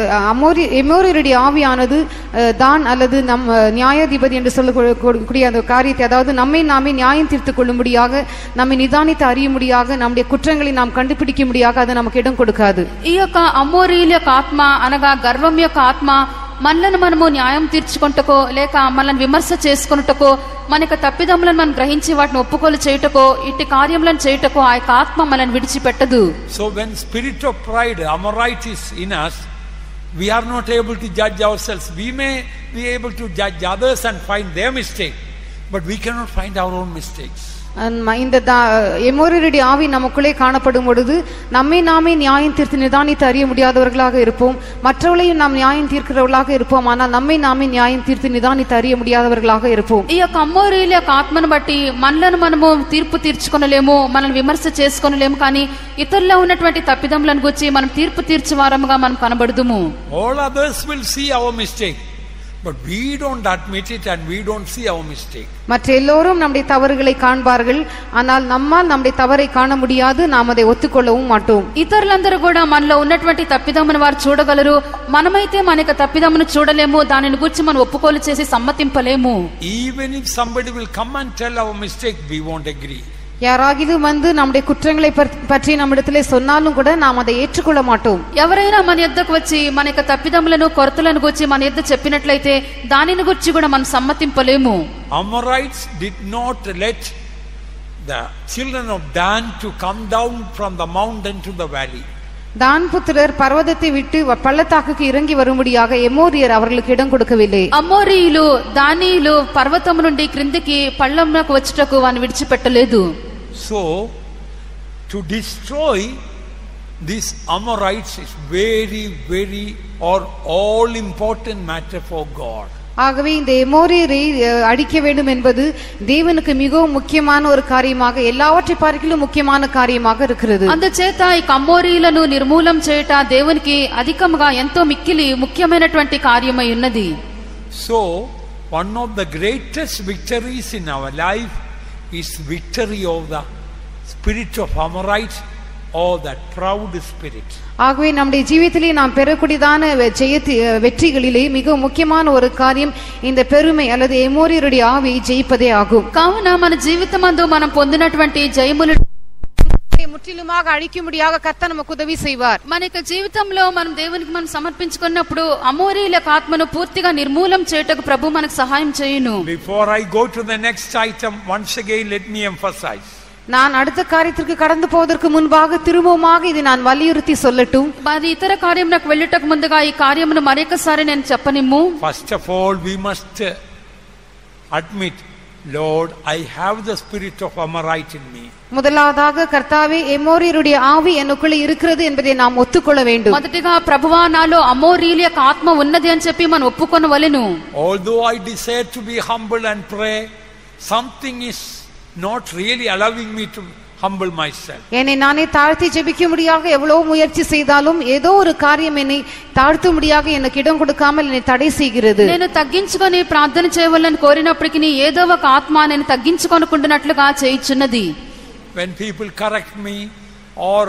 எமோரியருடைய ஆவியானது தான் அல்லது நம் நியாயாதிபதி என்று சொல்லக்கூடிய அந்த காரியத்தை, அதாவது நம்மை நாமே நியாயம் தீர்த்துக் கொள்ளும்படியாக, நம்மை நிதானித்து அறியும்படியாக, நம்முடைய குற்றங்களை நாம் கண்டுபிடிக்கும்படியாக அது நமக்கு இடம் கொடுக்காது. ఈ యొక్క అమోరీయుల యొక్క ఆత్మ అనగా గర్వం యొక్క ఆత్మ మనలను మనము న్యాయం తీర్చుకుంటకో లేక మనల్ని విమర్శ చేసుకున్నటకో మన యొక్క తప్పిదములను మనం గ్రహించి వాటిని ఒప్పుకోలు చేయుటకో ఇట్టి కార్యములను చేయుటకో ఆ యొక్క ఆత్మ మనల్ని విడిచిపెట్టదు. So when spirit of pride, Amorite, is in us, we are not able to judge ourselves. We may be able to judge others and find their mistake, but we cannot find our own mistakes. இந்த எமோரியருடைய ஆவி நமக்குள்ளே காணப்படும் பொழுது நம்மை நாமே நியாயம் தீர்த்து நிதானித்து அறிய முடியாதவர்களாக இருப்போம். மற்றவர்களையும் நாம் நியாயம் தீர்க்கிறவர்களாக இருப்போம், ஆனால் நம்மை நாமே நியாயம் தீர்த்து நிதானித்து அறிய முடியாதவர்களாக இருப்போம். ఈ యొక్క అమోరీయుల యొక్క ఆత్మను బట్టి మనలను మనము తీర్పు తీర్చుకొనలేము, మనల్ని విమర్శ చేసుకొనలేము, కానీ ఇతరుల్లో ఉన్నటువంటి తప్పిదములను గురించి మనం తీర్పు తీర్చే వారముగా మనం కనబడుదుము. All others will see our mistake, but we don't admit it and we don't see our mistake. மற்ற எல்லோரும் நம்முடைய தவறுகளை காண்பார்கள், ஆனால் நம்மால் நம்முடைய தவறை காண முடியாது, நாம் அதை ஒத்துக்கொள்ளவும் மாட்டோம். ఇతరులందరూ కూడా మనలో ఉన్నటువంటి తప్పిదమును వారు చూడగలరు, మనమైతే మన యొక్క తప్పిదమును చూడలేము, దానిని గురించి మనం ఒప్పుకోలు చేసి సమ్మతింపలేము. Even if somebody will come and tell our mistake, we won't agree. யாராகிலும் வந்து நம்முடைய குற்றங்களை பற்றி நம்மிடத்திலே சொன்னாலும் கூட நாம் அதை ஏற்றுக்கொள்ள மாட்டோம். ఎవరైనా మన యొద్దకు వచ్చి మన యొక్క తప్పిదములను కొరతలను గురించి మన యొద్ద చెప్పినట్లయితే దానిని గురించి కూడా మనం సమ్మతింపలేము. Amorites did not let the children of Dan to come down from the mountain to the valley. தான் புத்திரர் பர்வதத்தை விட்டு பள்ளத்தாக்குக்கு இறங்கி வரும்படியாக எமோரியர் அவர்களுக்கு இடம் கொடுக்கவில்லை. అమోరీయులు దానియేలు పర్వతము నుండి క్రిందికి పళ్ళంలోకి వచ్చుటకు వారిని విడిచిపెట్టలేదు. So to destroy these Amorites is very all important matter for God. ஆகவே இந்த எமோரியரை அழிக்க வேண்டும் என்பது தேவனுக்கு மிகவும் முக்கியமான ஒரு காரியமாக, எல்லாவற்றை பார்க்கிலும் முக்கியமான காரியமாக இருக்கிறது. అందుచేత ఈ అమోరీయులను నిర్మూలం చేయుట దేవునికి అధికముగా ఎంతో మిక్కిలి ముఖ్యమైనటువంటి కార్యమై ఉన్నది. So one of the greatest victories in our life is victory of the spirit of Amorites or that proud spirit. ஆகவே நம்முடைய ஜீவிதத்திலே நாம் பெறக்கூடியதான வெற்றிகளிலே மிக முக்கியமான ஒரு காரியம் இந்த பெருமை அல்லது எமோரியருடைய ஆவியை ஜெயிப்பதே ஆகும். కావున మన జీవితమందు మనం పొందినటువంటి జయములు முற்றிலுமாக அழிக்கும்படியாக கர்த்தர் நமக்கு உதவி செய்வார். మన యొక్క జీవితంలో మనం దేవునికి మనం సమర్పించుకున్నప్పుడు అమోరీయుల ఆత్మను పూర్తిగా నిర్మూలం చేయుటకు ప్రభు మనకు సహాయం చేయును. Before I go to the next item, once again let me emphasize. நான் அடுத்த காரியத்திற்கு கடந்து போவதற்கு முன்பாக திரும்பமாக இது நான் வலியுறுத்தி சொல்லட்டும். మరి ఇతర కార్యమునకు వెళ్ళుటకు ముందుగా ఈ కార్యమును మరొకసారి నేను చెప్పనిమ్ము. First of all, we must admit, Lord, I have the spirit of Amorite in me. முதலாவதாக கர்த்தாவே எமோரியருடைய ஆவி எனக்குள்ள இருக்கிறது என்பதை நாம் ஒத்துக்கொள்ள வேண்டும். మొదటిగా ప్రభువా నాలో అమోరీయుల యొక్క ఆత్మ ఉన్నది అని చెప్పి మనం ఒప్పుకొనవలెను. Although I desire to be humble and pray, something is not really allowing me to humble myself. என்னை நானே தாழ்த்தி ஜெபிக்கும்படியாக எவ்வளவு முயற்சி செய்தாலும் ஏதோ ஒரு காரியம் என்னை தாழ்த்தும்படியாக எனக்கு இடம் கொடுக்காமல் என்னை தடை செய்கிறது. నేను తగ్గించుకొని ప్రార్థన చేయవలని కోరినప్పటికీ ఏదో ఒక ఆత్మ నేను తగ్గించుకొనుకుంటున్నట్లుగా చేయుచున్నది. When people correct me or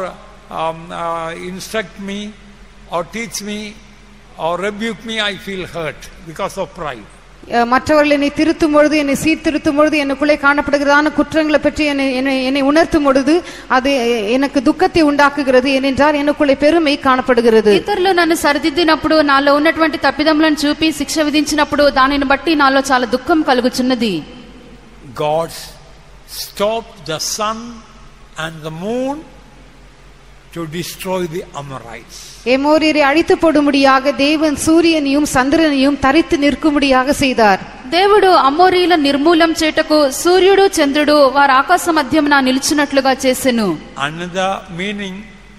instruct me or teach me or rebuke me, I feel hurt because of pride. மற்றவர்கள் என்னை திருத்தும் பொழுது, என்னை சீர்திருத்தும் பொழுது, எனக்குள்ளே காணப்படுகிறதான குற்றங்களை பற்றி என்னை உணர்த்தும் பொழுது அது எனக்கு துக்கத்தை உண்டாக்குகிறது. ஏனென்றால் எனக்குள்ளே பெருமை காணப்படுகிறது. ఇతరులు నన్ను సరిదిద్దినప్పుడు, నాలో ఉన్నటువంటి తప్పిదములను చూపి శిక్ష విధించినప్పుడు దానిని బట్టి నాలో చాలా దుఃఖం కలుగుచున్నది. God stopped the sun and the moon to destroy the Amorites. எமோரியரை அழித்து போடும்படியாக தேவன் సూర్యனையும் சந்திரனையும் தரித்து நிற்கும்படியாக செய்தார். దేవుడు అమోరీల నిర్మూలం చేటకు సూర్యుడు చంద్రుడు వారి ఆకాశ మధ్యమున నిలిచినట్లుగా చేసెను. Another meaning,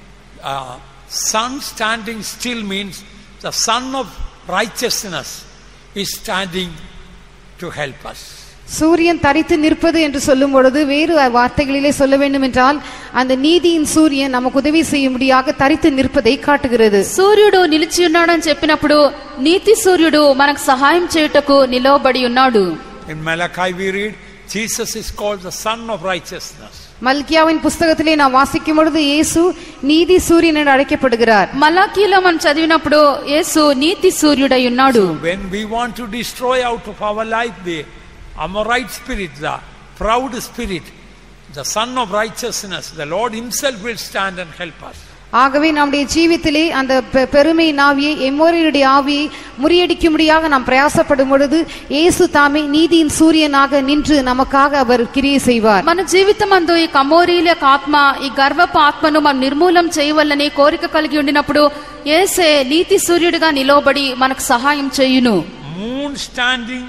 sun standing still means the sun of righteousness is standing to help us. சூரியன் தரித்து நிற்பது என்று சொல்லும் பொழுது வேறு வார்த்தைகளிலே சொல்ல வேண்டும் என்றால் அந்த நீதியின் சூரியன் நமக்கு உதவி செய்யும்படியாக தரித்து நிற்பதை காட்டுகிறது. సూర్యుడు నిలిచి ఉన్నాడని చెప్పినప్పుడు నీతి సూర్యుడు మనకు సహాయం చేయుటకు నిలవబడి ఉన్నాడు. In Malachi we read, Jesus is called the son of righteousness. மல்கியாவின் புஸ்தகத்திலே நாம் வாசிக்கும் பொழுது இயேசு நீதி சூரியன் என்று அழைக்கப்படுகிறார். మలాకీలో మనం చదివినప్పుడు యేసు నీతి సూర్యుడై ఉన్నాడు. When we want to destroy out of our life the Amorite spirit, the proud spirit, the son of righteousness, the Lord himself will stand and help us. ஆகவே நம்முடைய ஜீவித்திலே அந்த பெருமை ஆவியை எமோரியருடைய ஆவியை முறியடிக்கும்படியாக நாம் பிரயாசப்படும் பொழுது இயேசு தாமே நீதியின் சூரியனாக நின்று நமக்காக அவர் கிரியை செய்வார். మన జీవితమందు ఈ కమోరీల ఆత్మ ఈ గర్వపు ఆత్మను మనం నిర్మూలం చేయవలనే కోరిక కలిగి ఉండినప్పుడు యేసే నీతి సూర్యుడిగా నిలవబడి మనకు సహాయం చేయును. Moon standing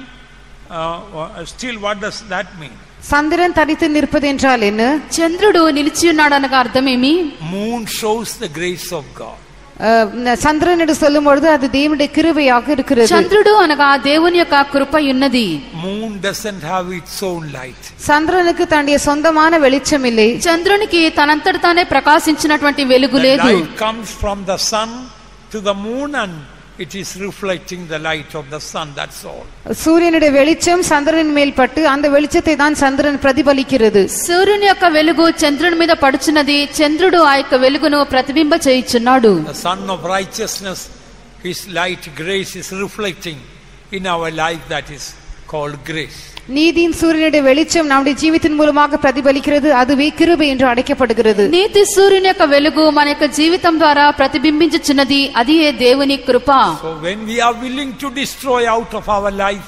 still, what does that mean? சந்திரன் தரித்து நிற்பது என்றால் என்ன? చంద్రుడు నిలిచి ఉన్నాడు అనగా అర్థమేమి? Moon shows the grace of God. சந்திரன் என்று சொல்லும் பொழுது அது தேவனுடைய கிருபையாக இருக்கிறது. చంద్రుడు అనగా దేవుని యొక్క కృప ఉన్నది. Moon doesn't have its own light. சந்திரனுக்கு தன்னுடைய சொந்தமான வெளிச்சம் இல்லை. చంద్రునికి తనంతట తానే ప్రకాశించినటువంటి వెలుగు లేదు. The light comes from the sun to the moon and it is reflecting the light of the sun, that's all. சூரியனுடைய வெளிச்சம் சந்திரன் மேல் பட்டு அந்த வெளிச்சத்தை தான் சந்திரன் பிரதிபலிக்கிறது. సూర్యుని యొక్క వెలుగు చంద్రుని మీద పడుచున్నది. చంద్రుడు ఆ యొక్క వెలుగును ప్రతిబింబ చేయుచున్నాడు. The sun of righteousness, his light, grace is reflecting in our life, that is called grace. நீதியின் சூரியனுடைய வெளிச்சம் நம்முடைய ஜீவித்தின் மூலமாக பிரதிபலிக்கிறது, அதுவே கிருபை என்று அழைக்கப்படுகிறது. నీతి సూర్యుని యొక్క వెలుగు మన యొక్క జీవితం ద్వారా ప్రతిబింబించుచున్నది, అది దేవుని కృప. So when we are willing to destroy out of our life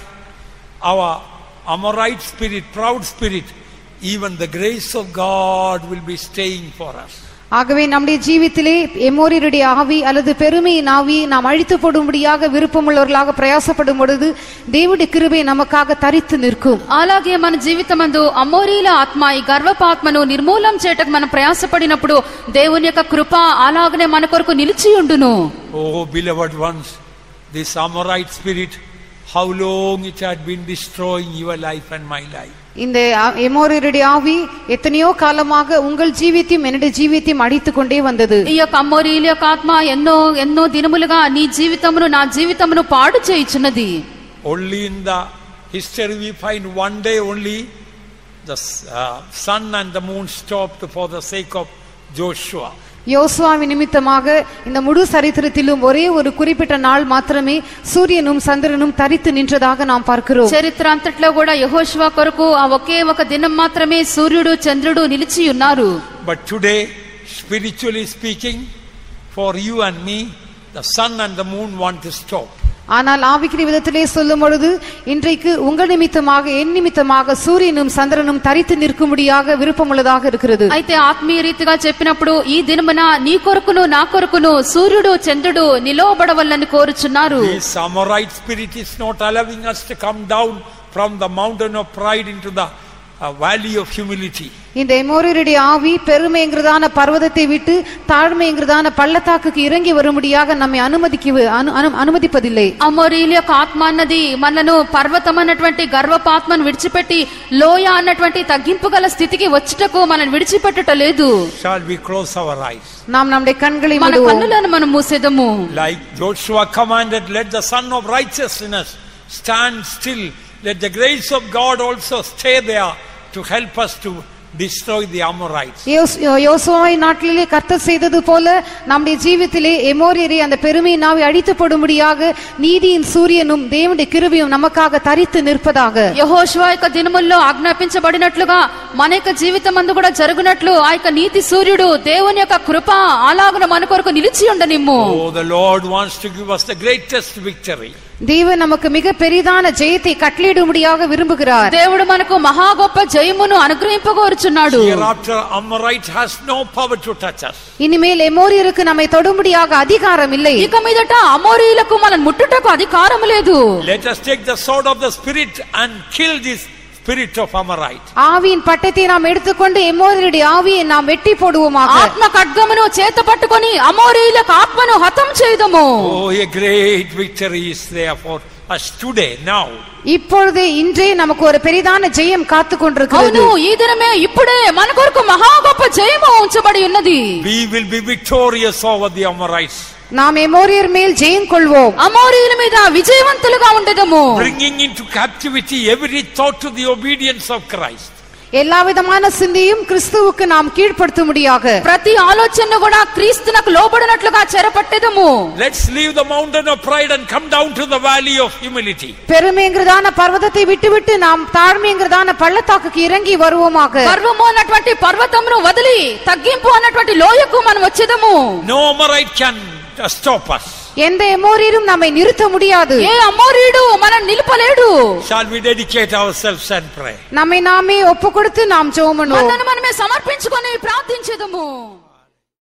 our Amorite spirit, proud spirit, even the grace of God will be staying for us. ஆகவே நம்முடைய ஜீவித்திலே எமோரியருடைய ஆவி அல்லது பெருமையின் ஆவியை நாம் அழித்து போடும்படியாக விருப்பமுள்ளவர்களாக பிரயாசப்படும் பொழுது தேவனுடைய கிருபை நமக்காக தரித்து நிற்கும். అలాగే మన జీవితమందు అమోరీల ఆత్మ ఈ గర్వపు ఆత్మను నిర్మూలం చేయటకు మనం ప్రయాసపడినప్పుడు దేవుని యొక్క కృప అలాగనే మన కొరకు నిలిచి ఉండును. Oh beloved ones, this Amorite spirit, how long it had been destroying your life and my life. இந்த எமோரியருடைய ஆவி எத்தனையோ காலமாக உங்கள் ஜீவித்தையும் என்னுடைய ஜீவித்தையும் அழித்துக் கொண்டே வந்தது. ఈ యొక్క అమోరీల యొక్క ఆత్మ ఎన్నో దినములుగా నీ జీవితమును నా జీవితమును పాడు చేయుచున్నది. Only in the history we find one day only the sun and the moon stopped for the sake of Joshua. யோசுவாவின் நிமித்தமாக இந்த முழு சரித்திரத்திலும் ஒரே ஒரு குறிப்பிட்ட நாள் மாத்திரமே సూర్యனும் சந்திரனும் தரித்து நின்றதாக நாம் பார்க்கிறோம். చరిత్ర అంతట్లో కూడా యెహోషువ కొరకు ఆ ఒకే ఒక దినం మాత్రమే సూర్యుడు చంద్రుడు నిలిచి ఉన్నారు. But today, spiritually speaking, for you and me, the sun and the moon want to stop. ஆனால் ஆவிக்குரிய விதத்திலே சொல்லும் பொழுது இன்றைக்கு உங்கள் நிமித்தமாக என் நிமித்தமாக சூரியனும் சந்திரனும் தரித்து நிற்கும்படியாக விருப்பமுள்ளதாக இருக்கிறது. అయితే ఆత్మీయ రీతిగా చెప్పినప్పుడు ఈ దినమున నీ కొరకును నా కొరకును సూర్యుడు చంద్రుడు నిలవబడవలని కోరుచున్నారు. This Amorite spirit is not allowing us to come down from the mountain of pride into the valley of humility. இந்த எமோரியருடைய ஆவி பெருமைங்கிறதான பர்வதத்தை விட்டு தாழ்மைங்கிறதான பள்ளத்தாக்குக்கு இறங்கி வரும்படியாக நம்மை அனுமதிப்பதில்லை. అమోరీల యొక్క ఆత్మ అన్నది మనను పర్వతం అన్నటువంటి గర్వపాత్మను విడిచిపెట్టి లోయ అన్నటువంటి తగ్గింపు గల స్థితికి వచ్చుటకు మనం విడిచిపెట్టుట లేదు. Shall we close our eyes? நாம் நம்முடைய கண்களை మన కన్నులను మనం మూసేదము. Like Joshua commanded, let the sun of righteousness stand still. Let the grace of God also stay there to help us to destroy the Amorites. யோசுவாவை நாட்டிலே கர்த்தர் செய்தது போல நம்முடைய ஜீவித்திலே எமோரியரை அந்த பெருமையின் ஆவி அழித்து போடும்படியாக நீதியின் సూర్యனும் దేవుని கிருபையும் நமக்காக தரித்து நிற்பதாக. యెహోషువ యొక్క దినముల్లో ఆజ్ఞాపించబడినట్లుగా మన యొక్క జీవితమందు కూడా జరుగునట్లు ఆ యొక్క నీతి సూర్యుడు దేవుని యొక్క కృప అలాగున మన కొరకు నిలిచి ఉండనిమ్ము. Oh, the Lord wants to give us the greatest victory. தேவன் நமக்கு மிக பெரிதான ஜெயத்தை கட்டளையிடும்படியாக விரும்புகிறார். దేవుడు మనకు మహా గొప్ప జయమును అనుగ్రహింపగోరుచున్నాడు. Hereafter Amorite has no power to touch us. இனிமேல் எமோரியருக்கு நம்மை தொடும்படியாக அதிகாரம் இல்லை. ఇక మీదట అమోరీయులకు మనం ముట్టుటకు అధికారం లేదు. Let us take the sword of the spirit and kill this spirit of Amorite. ஆவியின் பட்டத்தை நாம் எடுத்துக்கொண்டு எமோரியருடைய ஆவியை நாம் வெட்டி போடுவோமாக. ఆత్మ ఖడ్గమును చేత పట్టుకొని అమోరీయులకు ఆత్మను హతం చేయుదము. Oh, a great victory is there for us today, now. இப்பொழுது இன்றே நமக்கு ஒரு பெரிதான ஜெயம் காத்து கொண்டிருக்கிறது. అవును, ఈ దినమే ఇప్పుడే మన కొరకు మహా గొప్ప జయము ఉంచబడి ఉన్నది. We will be victorious over the Amorites. நாம் எமோரியர் மேல் ஜெயம் கொள்வோம். అమోరీయుల మీద విజయవంతులుగా ఉండేదము. Bringing into captivity every thought to the obedience of Christ. எல்லா விதமான சிந்தையும் கிறிஸ்துவுக்கு நாம் கீழ்ப்படுத்தும்படியாக ప్రతి ఆలోచన కూడా క్రీస్తునకు లోబడినట్లుగా చెరపట్టెదము. Let's leave the mountain of pride and come down to the valley of humility. பெருமைங்கிறதான பர்வதத்தை விட்டுவிட்டு நாம் தாழ்மைங்கிறதான பள்ளத்தாக்குக்கு இறங்கி வருவோமாக. పర్వము అన్నటువంటి పర్వతమును వదిలి తగ్గింపు అన్నటువంటి లోయకు మనం వచ్చేదము. No Amorite can stop us. எந்த எமோரியரும் நம்மை நிறுத்த முடியாது. ఏ అమోరీయుడు మనం నిలుపలేడు. Shall we dedicate ourselves and pray? நம்மை நாமே ஒப்புக்கொடுத்து நாம் ஜெபம் பண்ணுவோம். మనమే సమర్పించుకొని ప్రార్థించేదము.